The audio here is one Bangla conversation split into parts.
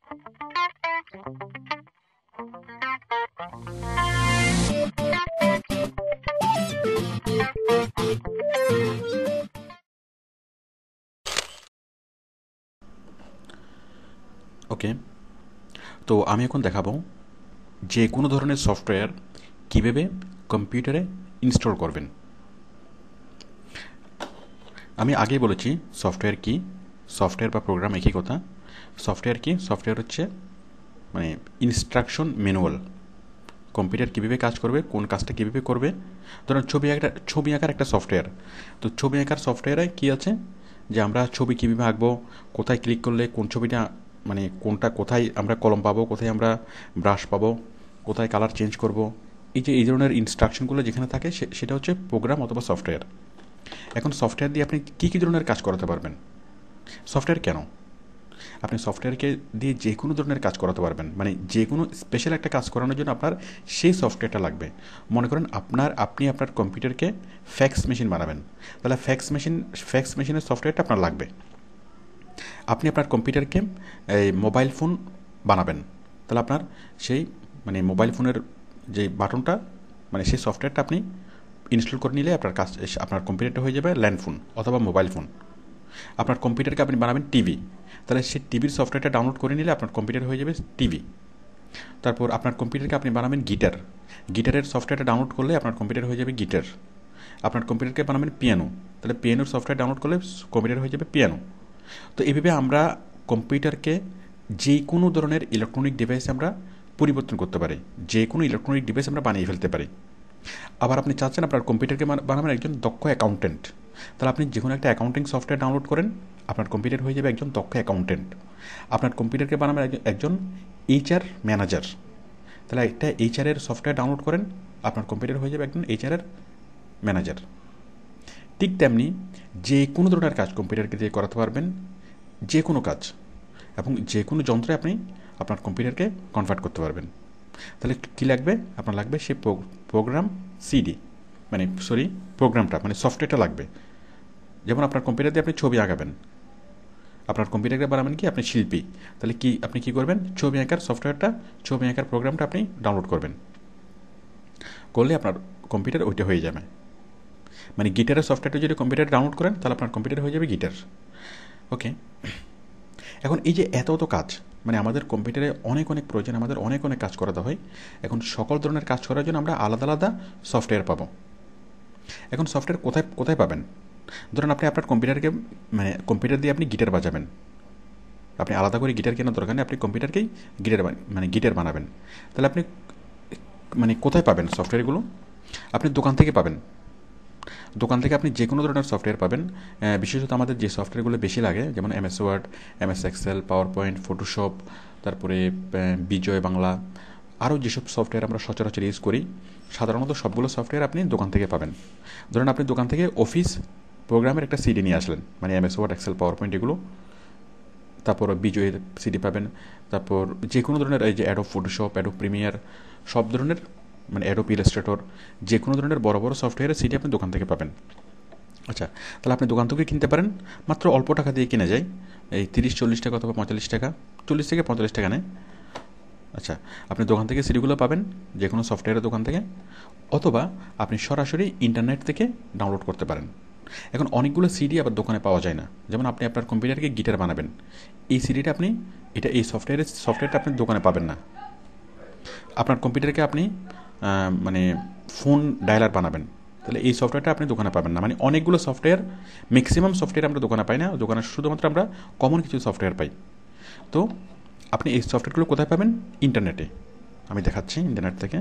ওকে, তো আমি এখন দেখাবো যে কোনো ধরনের সফটওয়্যার কীভাবে কম্পিউটারে ইনস্টল করবেন। আমি আগেই বলেছি সফটওয়্যার কি, সফটওয়্যার বা প্রোগ্রাম একই কথা। সফটওয়্যার কি? সফটওয়্যার হচ্ছে মানে ইনস্ট্রাকশন ম্যানুয়াল। কম্পিউটার কীভাবে কাজ করবে, কোন কাজটা কীভাবে করবে। ধরুন ছবি আঁকার একটা সফটওয়্যার, তো ছবি আঁকার সফটওয়্যারে কী আছে যে আমরা ছবি কীভাবে আঁকবো, কোথায় ক্লিক করলে কোন ছবিটা মানে কোনটা, কোথায় আমরা কলম পাবো, কোথায় আমরা ব্রাশ পাবো, কোথায় কালার চেঞ্জ করব, এই ধরনের ইনস্ট্রাকশনগুলো যেখানে থাকে সেটা হচ্ছে প্রোগ্রাম অথবা সফটওয়্যার। এখন সফটওয়্যার দিয়ে আপনি কী ধরনের কাজ করাতে পারবেন? সফটওয়্যার কেন? আপনি সফটওয়্যারকে দিয়ে যে কোনো ধরনের কাজ করাতে পারবেন, মানে যে কোনো স্পেশাল একটা কাজ করানোর জন্য আপনার সেই সফটওয়্যারটা লাগবে। মনে করেন আপনি আপনার কম্পিউটারকে ফ্যাক্স মেশিন বানাবেন, তাহলে ফ্যাক্স মেশিনের সফটওয়্যারটা আপনার লাগবে। আপনি আপনার কম্পিউটারকে এই মোবাইল ফোন বানাবেন, তাহলে আপনার সেই মানে মোবাইল ফোনের যে বাটনটা মানে সেই সফটওয়্যারটা আপনি ইনস্টল করে নিলে আপনার কম্পিউটারটা হয়ে যাবে ল্যান্ড ফোন অথবা মোবাইল ফোন। আপনার কম্পিউটারকে আপনি বানাবেন টিভি, তাহলে সেই টিভির সফটওয়্যারটা ডাউনলোড করে নিলে আপনার কম্পিউটার হয়ে যাবে টিভি। তারপর আপনার কম্পিউটারকে আপনি বানাবেন গিটার, গিটারের সফটওয়্যারটা ডাউনলোড করলে আপনার কম্পিউটার হয়ে যাবে গিটার। আপনার কম্পিউটারকে বানাবেন পিয়ানো, তাহলে পিয়ানোর সফটওয়্যার ডাউনলোড করলে কম্পিউটার হয়ে যাবে পিয়ানো। তো এইভাবে আমরা কম্পিউটারকে যে কোনো ধরনের ইলেকট্রনিক ডিভাইসে আমরা পরিবর্তন করতে পারি, যে কোনো ইলেকট্রনিক ডিভাইস আমরা বানিয়ে ফেলতে পারি। আবার আপনি চাচ্ছেন আপনার কম্পিউটারকে বানাবেন একজন দক্ষ অ্যাকাউন্টেন্ট, তাহলে আপনি যে কোনো একটা অ্যাকাউন্টিং সফটওয়্যার ডাউনলোড করেন, আপনার কম্পিউটার হয়ে যাবে একজন দক্ষ অ্যাকাউন্টেন্ট। আপনার কম্পিউটারকে বানাবেন একজন এইচআর ম্যানেজার, তাহলে একটা এইচআরের সফটওয়্যার ডাউনলোড করেন, আপনার কম্পিউটার হয়ে যাবে একজন এইচআরের ম্যানেজার। ঠিক তেমনি যে কোনো ধরনের কাজ কম্পিউটারকে দিয়ে করাতে পারবেন, যে কোনো কাজ, এবং যে কোনো যন্ত্রে আপনি আপনার কম্পিউটারকে কনভার্ট করতে পারবেন। তাহলে কী লাগবে? আপনার লাগবে সেই প্রোগ্রাম সিডি, প্রোগ্রামটা মানে সফটওয়্যারটা লাগবে। যেমন আপনার কম্পিউটার দিয়ে আপনি ছবি আঁকাবেন, আপনার কম্পিউটারকে বানাবেন কি আপনি শিল্পী, তাহলে আপনি কী করবেন? ছবি আঁকার সফটওয়্যারটা, ছবি আঁকার প্রোগ্রামটা আপনি ডাউনলোড করবেন, করলে আপনার কম্পিউটার ওইটা হয়ে যাবে। মানে গিটারের সফটওয়্যারটা যদি কম্পিউটারে ডাউনলোড করেন, তাহলে আপনার কম্পিউটার হয়ে যাবে গিটার। ওকে, এখন এই যে এত কাজ, মানে আমাদের কম্পিউটারে অনেক প্রয়োজন, আমাদের অনেক কাজ করাতে হয়। এখন সকল ধরনের কাজ করার জন্য আমরা আলাদা আলাদা সফটওয়্যার পাবো। এখন সফটওয়্যার কোথায় পাবেন? ধরুন আপনি আপনার কম্পিউটারকে মানে কম্পিউটার দিয়ে আপনি গিটার বাজাবেন, আপনি আলাদা করে গিটার কেনার দরকার নেই, আপনি কম্পিউটারকেই গিটার বানাবেন। তাহলে আপনি মানে কোথায় পাবেন সফটওয়্যারগুলো? আপনি দোকান থেকে পাবেন। দোকান থেকে আপনি যে কোনো ধরনের সফটওয়্যার পাবেন। বিশেষত আমাদের যে সফটওয়্যারগুলো বেশি লাগে, যেমন MS Word, MS Excel, power point, Photoshop, তারপরে বিজয় বাংলা, আরও যেসব সফটওয়্যার আমরা সচরাচর ইউজ করি, সাধারণত সবগুলো সফটওয়্যার আপনি দোকান থেকে পাবেন। ধরুন আপনি দোকান থেকে অফিস প্রোগ্রামের একটা সিডি নিয়ে আসলেন, মানে MS word, Excel, power point এগুলো, তারপর বিজয়ের সিডি পাবেন। তারপর যে কোনো ধরনের এই যে অ্যাডোব ফটোশপ, অ্যাডোব প্রিমিয়ার, সব ধরনের মানে অ্যাডোব ইলাস্ট্রেটর, যে কোনো ধরনের বড় সফটওয়্যারের সিডি আপনি দোকান থেকে পাবেন। আচ্ছা, তাহলে আপনি দোকান থেকে কিনতে পারেন, মাত্র অল্প টাকা দিয়ে কিনে যায়, এই 30-40 টাকা অথবা 45 টাকা, 40 থেকে 45 টাকা নেয়। আচ্ছা, আপনি দোকান থেকে সিডিগুলো পাবেন, যে কোনো সফটওয়্যারের দোকান থেকে, অথবা আপনি সরাসরি ইন্টারনেট থেকে ডাউনলোড করতে পারেন। এখন অনেকগুলো সিডি আবার দোকানে পাওয়া যায় না, যেমন আপনি আপনার কম্পিউটারকে গিটার বানাবেন, এই সিডিটা আপনি এই সফটওয়্যারটা আপনি দোকানে পাবেন না। আপনার কম্পিউটারকে আপনি মানে ফোন ডায়ালার বানাবেন, তাহলে এই সফটওয়্যারটা আপনি দোকানে পাবেন না। মানে অনেকগুলো সফটওয়্যার, ম্যাক্সিমাম সফটওয়্যার আমরা দোকানে পাই না, দোকানে শুধুমাত্র আমরা কমন কিছু সফটওয়্যার পাই। তো আপনি এই সফটওয়্যারগুলো কোথায় পাবেন? ইন্টারনেটে। আমি দেখাচ্ছি ইন্টারনেট থেকে।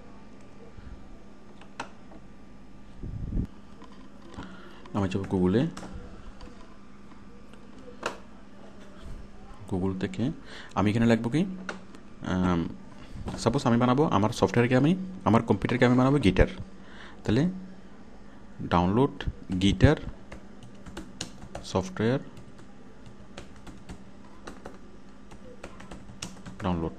আমি যাব গুগল থেকে আমি এখানে লিখব কি, সাপোজ আমি বানাবো আমার কম্পিউটারকে আমি বানাবো গিটার, তাহলে ডাউনলোড গিটার সফটওয়্যার ডাউনলোড,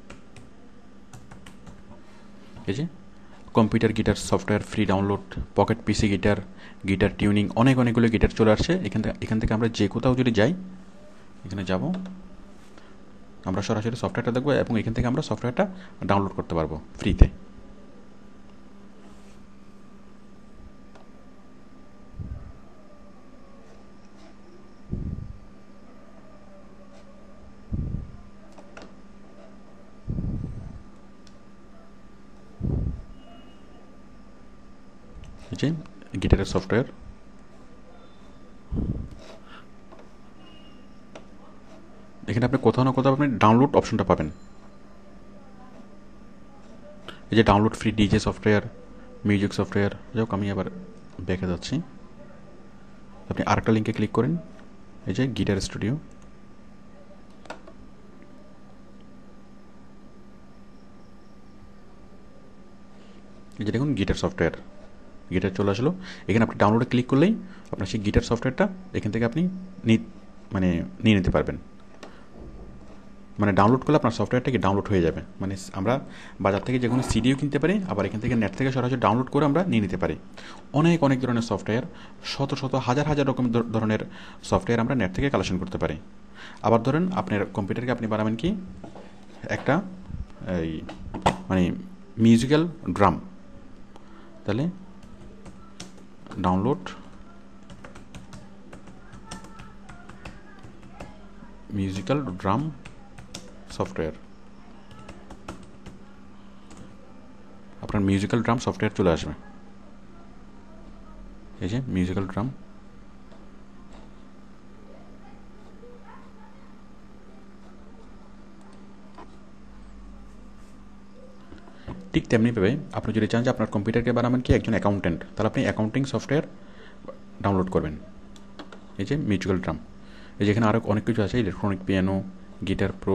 এই যে computer guitar software free download, pocket PC guitar, guitar tuning, অনেকগুলো গিটার চলে আসছে। এখান থেকে আমরা যে কোথাও যদি যাই, এখানে যাব, আমরা সরাসরি সফটওয়্যারটা দেখবো এবং এখান থেকে আমরা সফটওয়্যারটা ডাউনলোড করতে পারবো ফ্রিতে। যে গিটারের সফটওয়্যার, এখানে আপনি কোথাও না কোথাও আপনি ডাউনলোড অপশনটা পাবেন। এই যে download free DJ software, music software. যাই হোক, আমি আবার দেখে যাচ্ছি। আপনি আরেকটা লিঙ্কে ক্লিক করেন, এই যে গিটার স্টুডিও। এই যে দেখুন গিটার সফটওয়্যার, গিটার চলে আসলো। এখানে আপনি ডাউনলোডে ক্লিক করলেই আপনার সেই গিটার সফটওয়্যারটা এখান থেকে আপনি নিয়ে নিতে পারবেন। মানে ডাউনলোড করলে আপনার সফটওয়্যারটা কি ডাউনলোড হয়ে যাবে। মানে আমরা বাজার থেকে যে কোনো সিডিও কিনতে পারি, আবার এখান থেকে নেট থেকে সরাসরি ডাউনলোড করে আমরা নিয়ে নিতে পারি। অনেক অনেক ধরনের সফটওয়্যার, শত শত হাজার হাজার রকম ধরনের সফটওয়্যার আমরা নেট থেকে কালেকশন করতে পারি। আবার ধরেন আপনার কম্পিউটারকে আপনি বানাবেন কি একটা এই মানে মিউজিক্যাল ড্রাম, তাহলে ডাউনলোড মিউজিক্যাল ড্রাম সফটওয়্যার। আপনার মিউজিক্যাল ড্রাম সফটওয়্যার চলে আসবে। এই যে মিউজিক্যাল ড্রাম, ঠিক তেমনিভাবে আপনি যদি চান যে আপনার কম্পিউটারকে বানাবেন কি একজন অ্যাকাউন্টেন্ট, তাহলে আপনি অ্যাকাউন্টিং সফটওয়্যার ডাউনলোড করবেন। এই যে মিউজিক্যাল ড্রাম, এই যেখানে আরও অনেক কিছু আছে, ইলেকট্রনিক পিয়ানো, গিটার প্রো।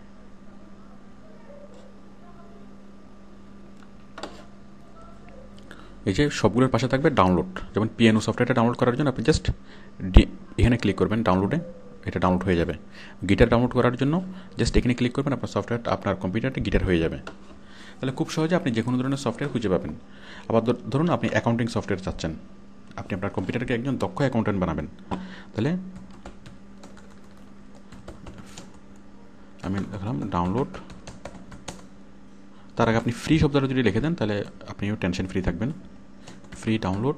এই যে সবগুলোর পাশে থাকবে ডাউনলোড। যেমন পিয়ানো সফটওয়্যারটা ডাউনলোড করার জন্য আপনি জাস্ট এখানে ক্লিক করবেন, ডাউনলোডে, এটা ডাউনলোড হয়ে যাবে। গিটার ডাউনলোড করার জন্য জাস্ট এখানে ক্লিক করবেন, আপনার সফটওয়্যার আপনার কম্পিউটারটা গিটার হয়ে যাবে। তাহলে খুব সহজে আপনি যে কোনো ধরনের সফটওয়্যার খুঁজে পাবেন। আবার ধরুন আপনি অ্যাকাউন্টিং সফটওয়্যার চাচ্ছেন, আপনি আপনার কম্পিউটারকে একজন দক্ষ অ্যাকাউন্টেন্ট বানাবেন, তাহলে আমি দেখলাম ডাউনলোড। তার আগে আপনি ফ্রি শব্দটা যদি লিখে দেন তাহলে আপনিও টেনশন ফ্রি থাকবেন। Free download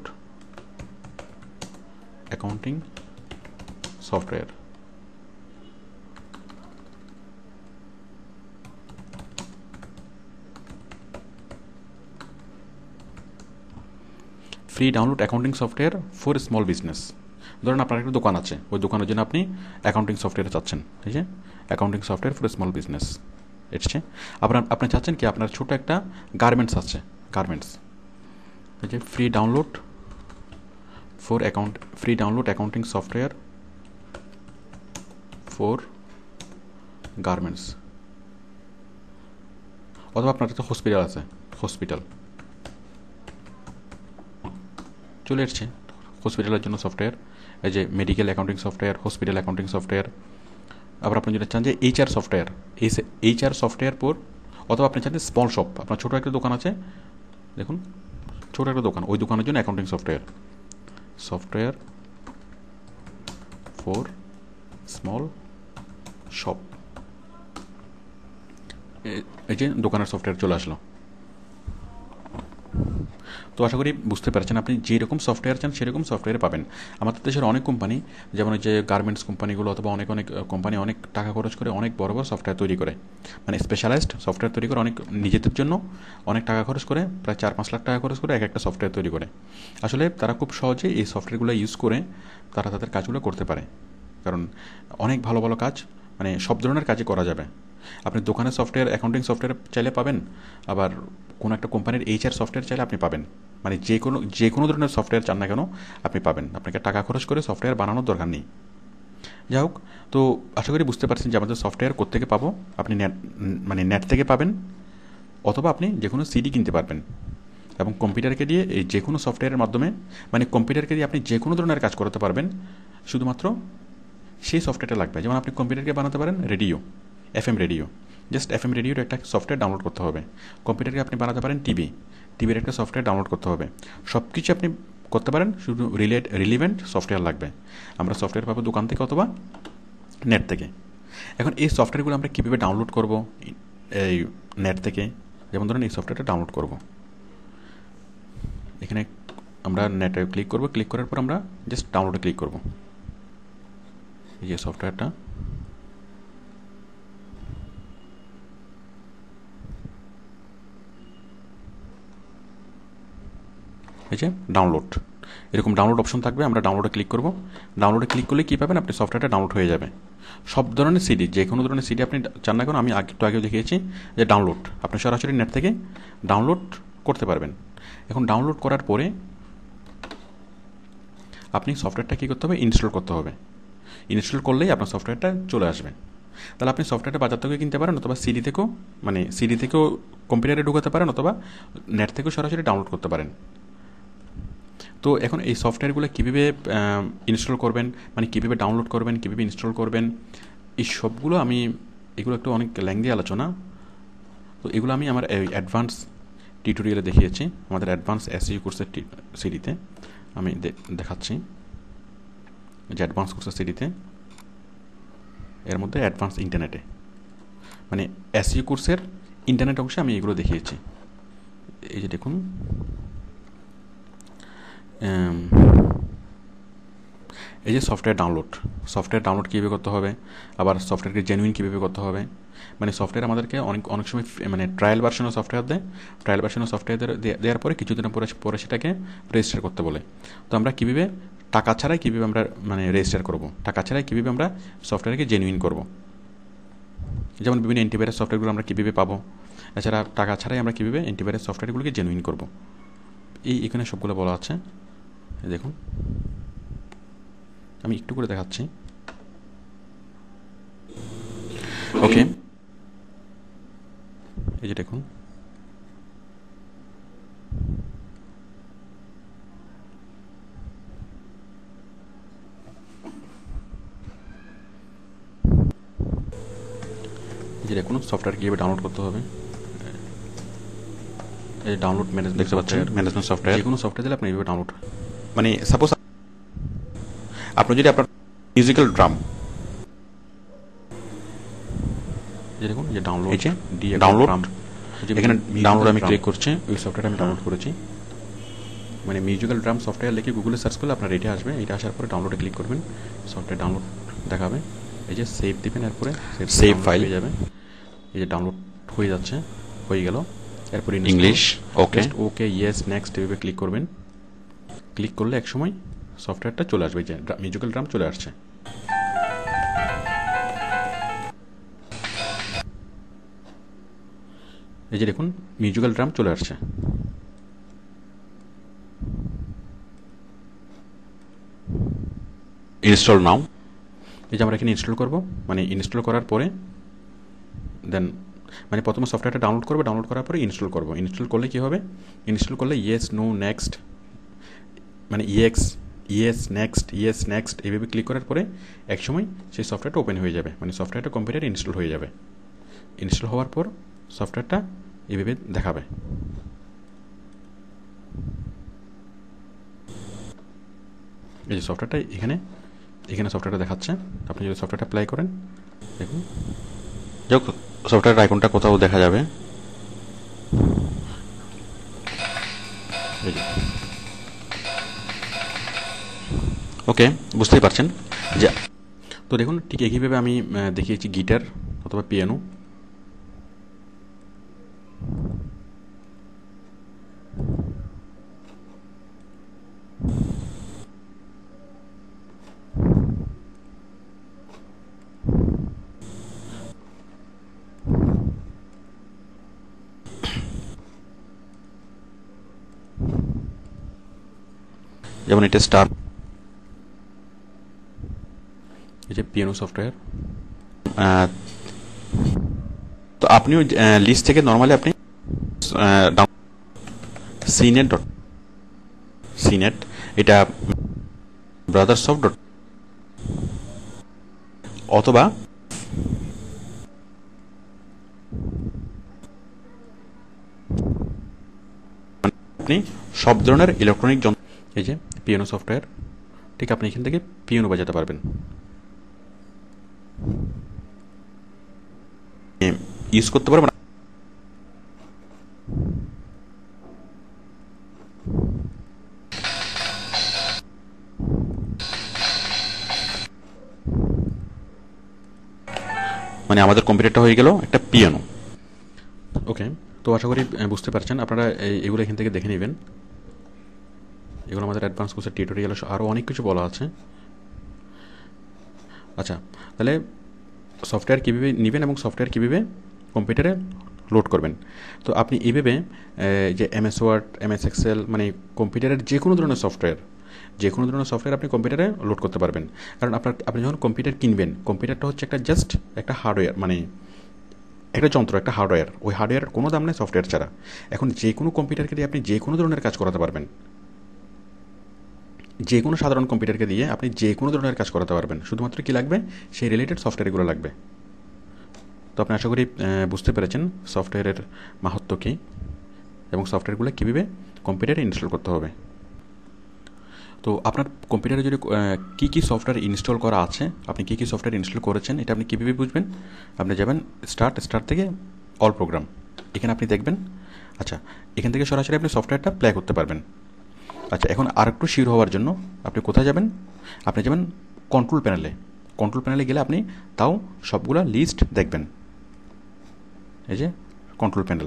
accounting software. Free download accounting software for small business. ধরুন আপনার একটা দোকান আছে, ওই দোকানের জন্য আপনি অ্যাকাউন্টিং সফটওয়্যার চাচ্ছেন। ঠিক আছে, accounting software for small business এসছে। আপনি চাচ্ছেন কি আপনার ছোটো একটা গার্মেন্টস আছে, গার্মেন্টস। এই যে free download accounting software for garments. অথবা আপনার একটা হসপিটাল আছে, হসপিটাল চলে এসছে, হসপিটালের জন্য সফটওয়্যার। এই যে medical accounting software, hospital accounting software. আবার আপনি যদি চান যে HR সফটওয়্যার, HR সফটওয়্যার পর, অথবা আপনি চান যে স্মল শপ, আপনার ছোটো একটা দোকান আছে, দেখুন ছোটো একটা দোকান, ওই দোকানের জন্য accounting software for small shop. এই যে দোকানের সফটওয়্যার চলে আসলো। তো আশা করি বুঝতে পারছেন, আপনি যেরকম সফটওয়্যার চান সেরকম সফটওয়্যার পাবেন। আমাদের দেশের অনেক কোম্পানি, যেমন যে গার্মেন্টস কোম্পানিগুলো অথবা অনেক অনেক কোম্পানি অনেক টাকা খরচ করে অনেক বড় বড় সফটওয়্যার তৈরি করে, মানে স্পেশালাইজড সফটওয়্যার তৈরি করে, অনেক নিজেদের জন্য অনেক টাকা খরচ করে, প্রায় 4-5 লাখ টাকা খরচ করে একটা সফটওয়্যার তৈরি করে। আসলে তারা খুব সহজে এই সফটওয়্যারগুলো ইউজ করে তারা তাদের কাজগুলো করতে পারে, কারণ অনেক ভালো ভালো কাজ মানে সব ধরনের কাজই করা যাবে। আপনি দোকানের সফটওয়্যার, অ্যাকাউন্টিং সফটওয়্যার চাইলে পাবেন, আবার কোনো একটা কোম্পানির HR সফটওয়্যার চাইলে আপনি পাবেন। মানে যে কোনো ধরনের সফটওয়্যার চান না কেন আপনি পাবেন, আপনাকে টাকা খরচ করে সফটওয়্যার বানানোর দরকার নেই। যাই হোক, তো আশা করি বুঝতে পারছেন যে আমাদের সফটওয়্যার কোত্থেকে পাবো। আপনি নেট থেকে পাবেন, অথবা আপনি যে কোনো সিডি কিনতে পারবেন। এবং কম্পিউটারকে দিয়ে এই যে কোনো সফটওয়্যারের মাধ্যমে, মানে কম্পিউটারকে দিয়ে আপনি যে কোনো ধরনের কাজ করতে পারবেন, শুধুমাত্র সেই সফটওয়্যারটা লাগবে। যেমন আপনি কম্পিউটারকে বানাতে পারেন radio, FM radio, just FM রেডিওর একটা সফটওয়্যার ডাউনলোড করতে হবে। কম্পিউটারকে আপনি বানাতে পারেন টিভির একটা সফটওয়্যার ডাউনলোড করতে হবে। সব কিছু আপনি করতে পারেন, শুধু রিলেভেন্ট সফটওয়্যার লাগবে। আমরা সফটওয়্যার পাবো দোকান থেকে অথবা নেট থেকে। এখন এই সফটওয়্যারগুলো আমরা কীভাবে ডাউনলোড করব এই নেট থেকে? যেমন ধরুন এই সফটওয়্যারটা ডাউনলোড করব, এখানে আমরা নেটে ক্লিক করব, ক্লিক করার পর আমরা জাস্ট ডাউনলোডে ক্লিক করব। এই যে সফটওয়্যারটা, এই যে ডাউনলোড, এরকম ডাউনলোড অপশন থাকবে। আমরা ডাউনলোডে ক্লিক করব। ডাউনলোডে ক্লিক করলে কী পাবেন? আপনি সফটওয়্যারটা ডাউনলোড হয়ে যাবে। সব ধরনের সিডি, যে কোনো ধরনের সিডি আপনি চান না কেন, আমি একটু আগেও দেখিয়েছি যে ডাউনলোড আপনি সরাসরি নেট থেকে ডাউনলোড করতে পারবেন। এখন ডাউনলোড করার পরে আপনি সফটওয়্যারটা কী করতে হবে? ইনস্টল করতে হবে। ইনস্টল করলেই আপনার সফটওয়্যারটা চলে আসবে। তাহলে আপনি সফটওয়্যারটা বাজার থেকে কিনতে পারেন, অথবা সিডি থেকেও কম্পিউটারে ঢোকাতে পারেন, অথবা নেট থেকেও সরাসরি ডাউনলোড করতে পারেন। তো এখন এই সফটওয়্যারগুলো কীভাবে ইনস্টল করবেন, মানে কীভাবে ডাউনলোড করবেন, কীভাবে ইনস্টল করবেন, এই সবগুলো এগুলো একটু অনেক ল্যাংদি আলোচনা। তো এগুলো আমি আমার এই অ্যাডভান্স টিউটোরিয়ালে দেখিয়েছি, আমাদের অ্যাডভান্স এসইও কোর্সের সিডিতে আমি দেখাচ্ছি। যে অ্যাডভান্স কোর্সের সিডিতে, এর মধ্যে অ্যাডভান্স ইন্টারনেটে, মানে এসইও কোর্সের ইন্টারনেট অংশে আমি এগুলো দেখিয়েছি। এই যে দেখুন, এই যে সফটওয়্যার ডাউনলোড কীভাবে করতে হবে, আবার সফটওয়্যারকে জেনুইন কীভাবে করতে হবে। মানে সফটওয়্যার আমাদেরকে অনেক সময় মানে ট্রায়াল ভার্সনও সফটওয়্যার দেয়। ট্রায়াল ভার্সনও সফটওয়্যার দেওয়ার পরে কিছুদিন পরে সেটাকে রেজিস্টার করতে বলে। তো আমরা কীভাবে টাকা ছাড়াই কীভাবে আমরা মানে রেজিস্টার করব, টাকা ছাড়াই কীভাবে আমরা সফটওয়্যারকে জেনুইন করব। যেমন বিভিন্ন অ্যান্টিভাইরাস সফটওয়্যারগুলো আমরা কীভাবে পাবো, এছাড়া টাকা ছাড়াই আমরা কীভাবে অ্যান্টিভাইরাস সফটওয়্যারগুলোকে জেনুইন করব, এখানে সবগুলো বলা আছে। দেখুন, আমি একটু করে দেখাচ্ছি। ওকে, এই যে দেখুন, সফটওয়্যার কীভাবে ডাউনলোড করতে হবে। এই ডাউনলোড ম্যানেজমেন্ট দেখতে পাচ্ছেন, ম্যানেজমেন্ট সফটওয়্যার। যে কোনো সফটওয়্যার দিলে আপনি এইভাবে ডাউনলোড, মানে সাপোজ আপনি যদি আপনার মিউজিক্যাল ড্রাম, দেখুন যে ডাউনলোড, এখানে ডাউনলোড আমি ক্লিক করছি, ওই সফটওয়্যারটা আমি ডাউনলোড করেছি। মানে মিউজিক্যাল ড্রাম সফটওয়্যার লিখে গুগলে সার্চ করলে আপনার এটা আসবে। এটা আসার পরে ডাউনলোডে ক্লিক করবেন, সফটওয়্যার ডাউনলোড দেখাবে। এই যে সেভ দিবেন, এরপরে সেভ ফাইল হয়ে যাবে। এই যে ডাউনলোড হয়ে যাচ্ছে, হয়ে গেল। এরপরে ইংলিশ, ওকে ইয়েস নেক্সট এভাবে ক্লিক করবেন। ক্লিক করলে এক সময় সফটওয়্যারটা চলে আসবে, যে মিউজিক্যাল ড্রাম চলে আসছে। এই যে দেখুন, মিউজিক্যাল ড্রাম চলে আসছে। ইনস্টল নাও, এই যে আমরা এখানে ইনস্টল করব। মানে ইনস্টল করার পরে দেন মানে প্রথমে সফটওয়্যারটা ডাউনলোড করবো, ডাউনলোড করার পরে ইনস্টল করব। ইনস্টল করলে কী হবে? ইনস্টল করলে ইয়েস নো নেক্সট, মানে ইয়েস নেক্সট এইভাবে ক্লিক করার পরে একসময় সেই সফটওয়্যারটা ওপেন হয়ে যাবে, মানে সফটওয়্যারটা কম্পিউটারে ইনস্টল হয়ে যাবে। ইনস্টল হওয়ার পর সফটওয়্যারটা এইভাবে দেখাবে। এই যে সফটওয়্যারটা এখানে সফটওয়্যারটা দেখাচ্ছে। আপনি যদি সফটওয়্যারটা অ্যাপ্লাই করেন, দেখুন যাক সফটওয়্যার আইকনটা কোথাও দেখা যাবে। ওকে, বুঝতেই পারছেন যে, তো দেখুন ঠিক একইভাবে আমি দেখিয়েছি গিটার অথবা পিয়ানো। যেমন এটা স্টার, এই যে পিয়ানো সফটওয়্যার। তো আপনিও লিস্ট থেকে নর্মালি আপনি সিনেট এটা ব্রাদারসফট অথবা আপনি সব ধরনের ইলেকট্রনিক যন্ত্র, এই যে পিয়ানো সফটওয়্যার, ঠিক আপনি এখান থেকে পিয়ানো বাজাতে পারবেন। ইউজ করতে পারবো না। মানে আমাদের কম্পিউটারটা হয়ে গেল একটা পিয়ানো। ওকে, তো আশা করি বুঝতে পারছেন। আপনারা এগুলো এখান থেকে দেখে নেবেন। এগুলো আমাদের অ্যাডভান্স কোর্সের টিউটোরিয়াল, আরও অনেক কিছু বলা আছে। আচ্ছা, তাহলে সফটওয়্যার কীভাবে নেবেন এবং সফটওয়্যার কীভাবে কম্পিউটারে লোড করবেন। তো আপনি এইভাবে যে এমএস ওয়ার্ড, এমএস এক্সেল, মানে কম্পিউটারের যে কোনো ধরনের সফটওয়্যার আপনি কম্পিউটারে লোড করতে পারবেন। কারণ আপনি যখন কম্পিউটার কিনবেন, কম্পিউটারটা হচ্ছে একটা হার্ডওয়্যার, মানে একটা যন্ত্র, একটা হার্ডওয়্যার। ওই হার্ডওয়্যার কোনো দাম নেই সফটওয়্যার ছাড়া। এখন যে কোনো কম্পিউটারকে দিয়ে আপনি যে কোনো ধরনের কাজ করাতে পারবেন। যে কোনো সাধারণ কম্পিউটারকে দিয়ে আপনি যে কোনো ধরনের কাজ করাতে পারবেন। শুধুমাত্র কী লাগবে, সেই রিলেটেড সফটওয়্যারগুলো লাগবে। তো আপনি আশা করি বুঝতে পেরেছেন সফটওয়্যারের মাহাত্ম্য কী এবং সফটওয়্যারগুলো কীভাবে কম্পিউটারে ইনস্টল করতে হবে। তো আপনার কম্পিউটারে যদি কী কী সফটওয়্যার ইনস্টল করা আছে, আপনি কী কী সফটওয়্যার ইনস্টল করেছেন, এটা আপনি কীভাবে বুঝবেন? আপনি যাবেন স্টার্ট থেকে অল প্রোগ্রাম, এখানে আপনি দেখবেন। আচ্ছা, এখান থেকে সরাসরি আপনি সফটওয়্যারটা প্লে করতে পারবেন। আচ্ছা, এখন আরেকটু শিওর হওয়ার জন্য আপনি কোথায় যাবেন? আপনি যাবেন কন্ট্রোল প্যানেলে গেলে আপনি তাও সবগুলা লিস্ট দেখবেন। এই যে কন্ট্রোল প্যানেল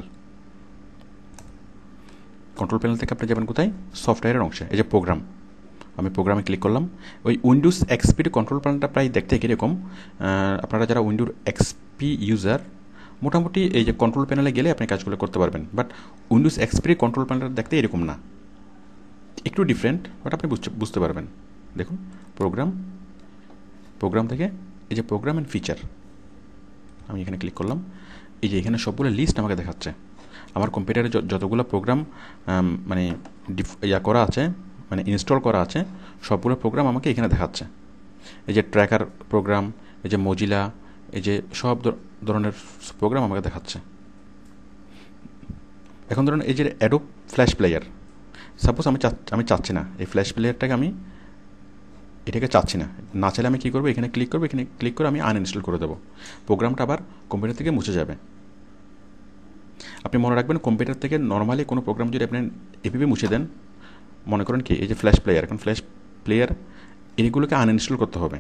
থেকে আপনি যাবেন কোথায়? সফটওয়্যারের অংশে। এই যে প্রোগ্রাম, আমি প্রোগ্রামে ক্লিক করলাম। ওই উইন্ডোজ এক্সপির কন্ট্রোল প্যানেলটা প্রায় দেখতে কীরকম, আপনারা যারা উইন্ডোজ এক্সপি ইউজার, মোটামুটি এই যে কন্ট্রোল প্যানেলে গেলে আপনি কাজগুলো করতে পারবেন। বাট উইন্ডোজ এক্সপির কন্ট্রোল প্যানেলটা দেখতে এরকম না, একটু ডিফারেন্ট, বাট আপনি বুঝতে পারবেন। দেখুন প্রোগ্রাম থেকে এই যে প্রোগ্রাম অ্যান্ড ফিচার, আমি এখানে ক্লিক করলাম। এই যে এখানে সবগুলো লিস্ট আমাকে দেখাচ্ছে। আমার কম্পিউটারে যতগুলো প্রোগ্রাম মানে করা আছে, মানে ইনস্টল করা আছে, সবগুলো প্রোগ্রাম আমাকে এখানে দেখাচ্ছে। এই যে ট্র্যাকার প্রোগ্রাম, এই যে মজিলা, এই যে সব ধরনের প্রোগ্রাম আমাকে দেখাচ্ছে। এখন ধরুন এই যে অ্যাডোব ফ্ল্যাশ প্লেয়ার, সাপোজ আমি চাচ্ছি না এই ফ্ল্যাশ প্লেয়ারটাকে, আমি এটাকে চাচ্ছি না। না চাইলে আমি কী করবো, এখানে ক্লিক করে আমি আনইনস্টল করে দেবো। প্রোগ্রামটা আবার কম্পিউটার থেকে মুছে যাবে। আপনি মনে রাখবেন, কম্পিউটার থেকে নর্মালি কোনো প্রোগ্রাম যদি আপনি এভাবে মুছে দেন, মনে করেন কি এই যে ফ্ল্যাশ প্লেয়ার এইগুলোকে আনইনস্টল করতে হবে।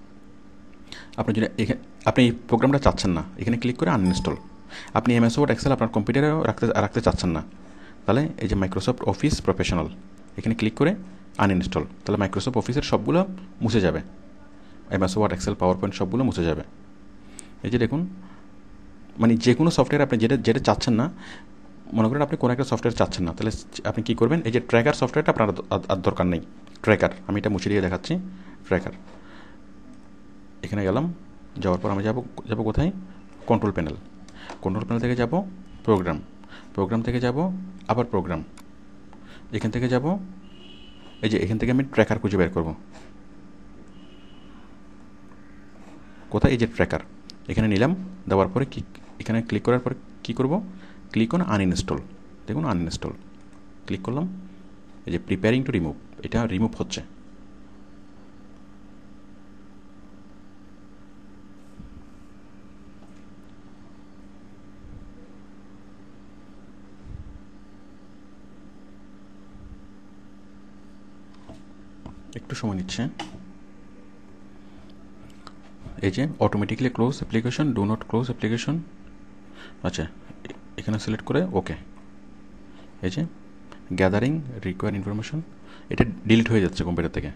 আপনি এই প্রোগ্রামটা চাচ্ছেন না, এখানে ক্লিক করে আনইনস্টল। আপনি এমএস ওয়ার্ড, এক্সেল আপনার কম্পিউটারেও রাখতে চাচ্ছেন না, তাহলে এই যে মাইক্রোসফট অফিস প্রফেশনাল, এখানে ক্লিক করে আনইনস্টল। তাহলে মাইক্রোসফট অফিসের সবগুলো মুছে যাবে, এমএস ওয়ার্ড, এক্সেল, পাওয়ার পয়েন্ট সবগুলো মুছে যাবে। এই যে দেখুন, মানে যে কোনো সফটওয়্যার আপনি যেটা চাচ্ছেন না, মনে করেন আপনি কোনো একটা সফটওয়্যার চাচ্ছেন না, তাহলে আপনি কী করবেন? এই যে ট্র্যাকার সফটওয়্যারটা আপনার আর দরকার নেই। ট্র্যাকার, আমি এটা মুছে দিয়ে দেখাচ্ছি। ট্র্যাকার, এখানে গেলাম, যাওয়ার পর আমি যাব কোথায়? কন্ট্রোল প্যানেল থেকে যাব প্রোগ্রাম থেকে যাব আবার প্রোগ্রাম, এখান থেকে যাব, এই যে এখান থেকে আমি ট্র্যাকার খুঁজে বের করব। কোথায়? এই যে ট্র্যাকার, এখানে নিলাম। দেওয়ার পরে এখানে ক্লিক করার পরে কী করব? Click on uninstall. দেখুন আনইনস্টল ক্লিক করলাম। এই যে প্রিপেয়ারিং টু রিমুভ, এটা রিমুভ হচ্ছে। একটু সময় নিচ্ছে। এই যে automatically close application, do not close application. আচ্ছা, এখানে সিলেক্ট করে ওকে। এই যে গ্যাদারিং রিকোয়ার ইনফরমেশন, এটা ডিলিট হয়ে যাচ্ছে কম্পিউটার থেকে,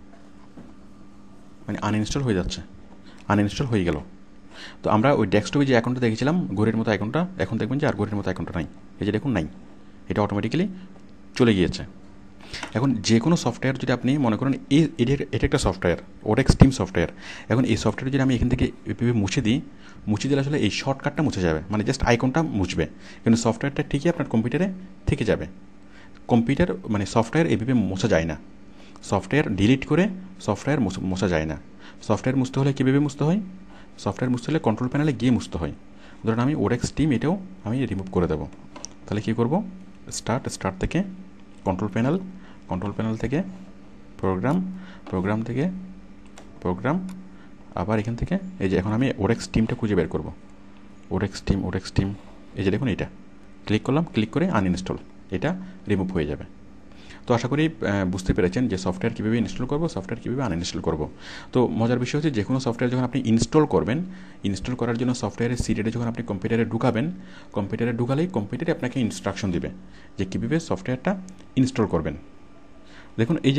মানে আনইনস্টল হয়ে যাচ্ছে, আনইনস্টল হয়ে গেল। তো আমরা ওই ডেস্কটপে যে অ্যাকাউন্টটা দেখেছিলাম ঘড়ির মতো অ্যাকাউন্টটা, এখন দেখবেন যে আর ঘড়ির মতো অ্যাকাউন্টটা নাই। এই যে দেখুন নাই, এটা অটোমেটিক্যালি চলে গিয়েছে। এখন যে কোনো সফটওয়্যার যদি আপনি মনে করেন এটা একটা সফটওয়্যার, ওডেক্স টিম সফটওয়্যার, এখন এই সফটওয়্যার যদি আমি এখান থেকে মুছে দিলে আসলে এই শর্টকাটটা মুছে যাবে, মানে জাস্ট আইকনটা মুছবে, কিন্তু সফটওয়্যারটা ঠিকই আপনার কম্পিউটারে থেকে যাবে। কম্পিউটার মানে সফটওয়্যার এইভাবে মোছা যায় না, সফটওয়্যার ডিলিট করে সফটওয়্যার মোছা যায় না। সফটওয়্যার মুছতে হলে কীভাবে মুছতে হয়? সফটওয়্যার মুছতে হলে কন্ট্রোল প্যানেলে গিয়ে মুছতে হয়। ধরুন আমি ওডেক্স টিম এটাও আমি রিমুভ করে দেবো। তাহলে কী করব? স্টার্ট থেকে কন্ট্রোল প্যানেল থেকে প্রোগ্রাম থেকে প্রোগ্রাম, আবার এখান থেকে এই যে এখন আমি ওডেক্স টিমটা খুঁজে বের করব। ওরেক্স টিম, এই যে দেখুন এটা ক্লিক করলাম, ক্লিক করে আনইনস্টল, এটা রিমুভ হয়ে যাবে। তো আশা করি বুঝতে পেরেছেন যে সফটওয়্যার কীভাবে ইনস্টল করবো, সফটওয়্যার কীভাবে আনইনস্টল করবো। তো মজার বিষয় হচ্ছে যে কোনো সফটওয়্যার যখন আপনি ইনস্টল করবেন, ইনস্টল করার জন্য সফটওয়্যারের সিডিটা যখন আপনি কম্পিউটারে ঢুকাবেন, কম্পিউটারে ঢুকালেই কম্পিউটারে আপনাকে ইনস্ট্রাকশন দিবে যে কীভাবে সফটওয়্যারটা ইনস্টল করবেন। দেখুন এই যে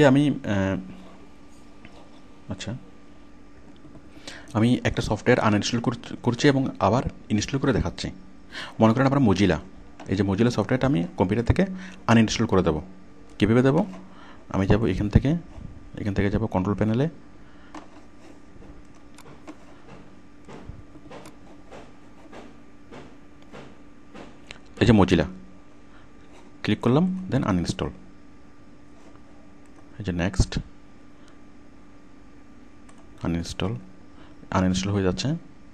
আমি একটা সফটওয়্যার আনইনস্টল করছি এবং আবার ইনস্টল করে দেখাচ্ছি। মনে করেন আমরা মজিলা, এই যে মজিলা সফটওয়্যারটা আমি কম্পিউটার থেকে আনইনস্টল করে দেবো। কীভাবে দেবো? আমি যাব এখান থেকে যাব কন্ট্রোল প্যানেলে, এই যে মজিলা ক্লিক করলাম, দেন আনইনস্টল, এই যে নেক্সট, আনইনস্টল হয়ে যাচ্ছে,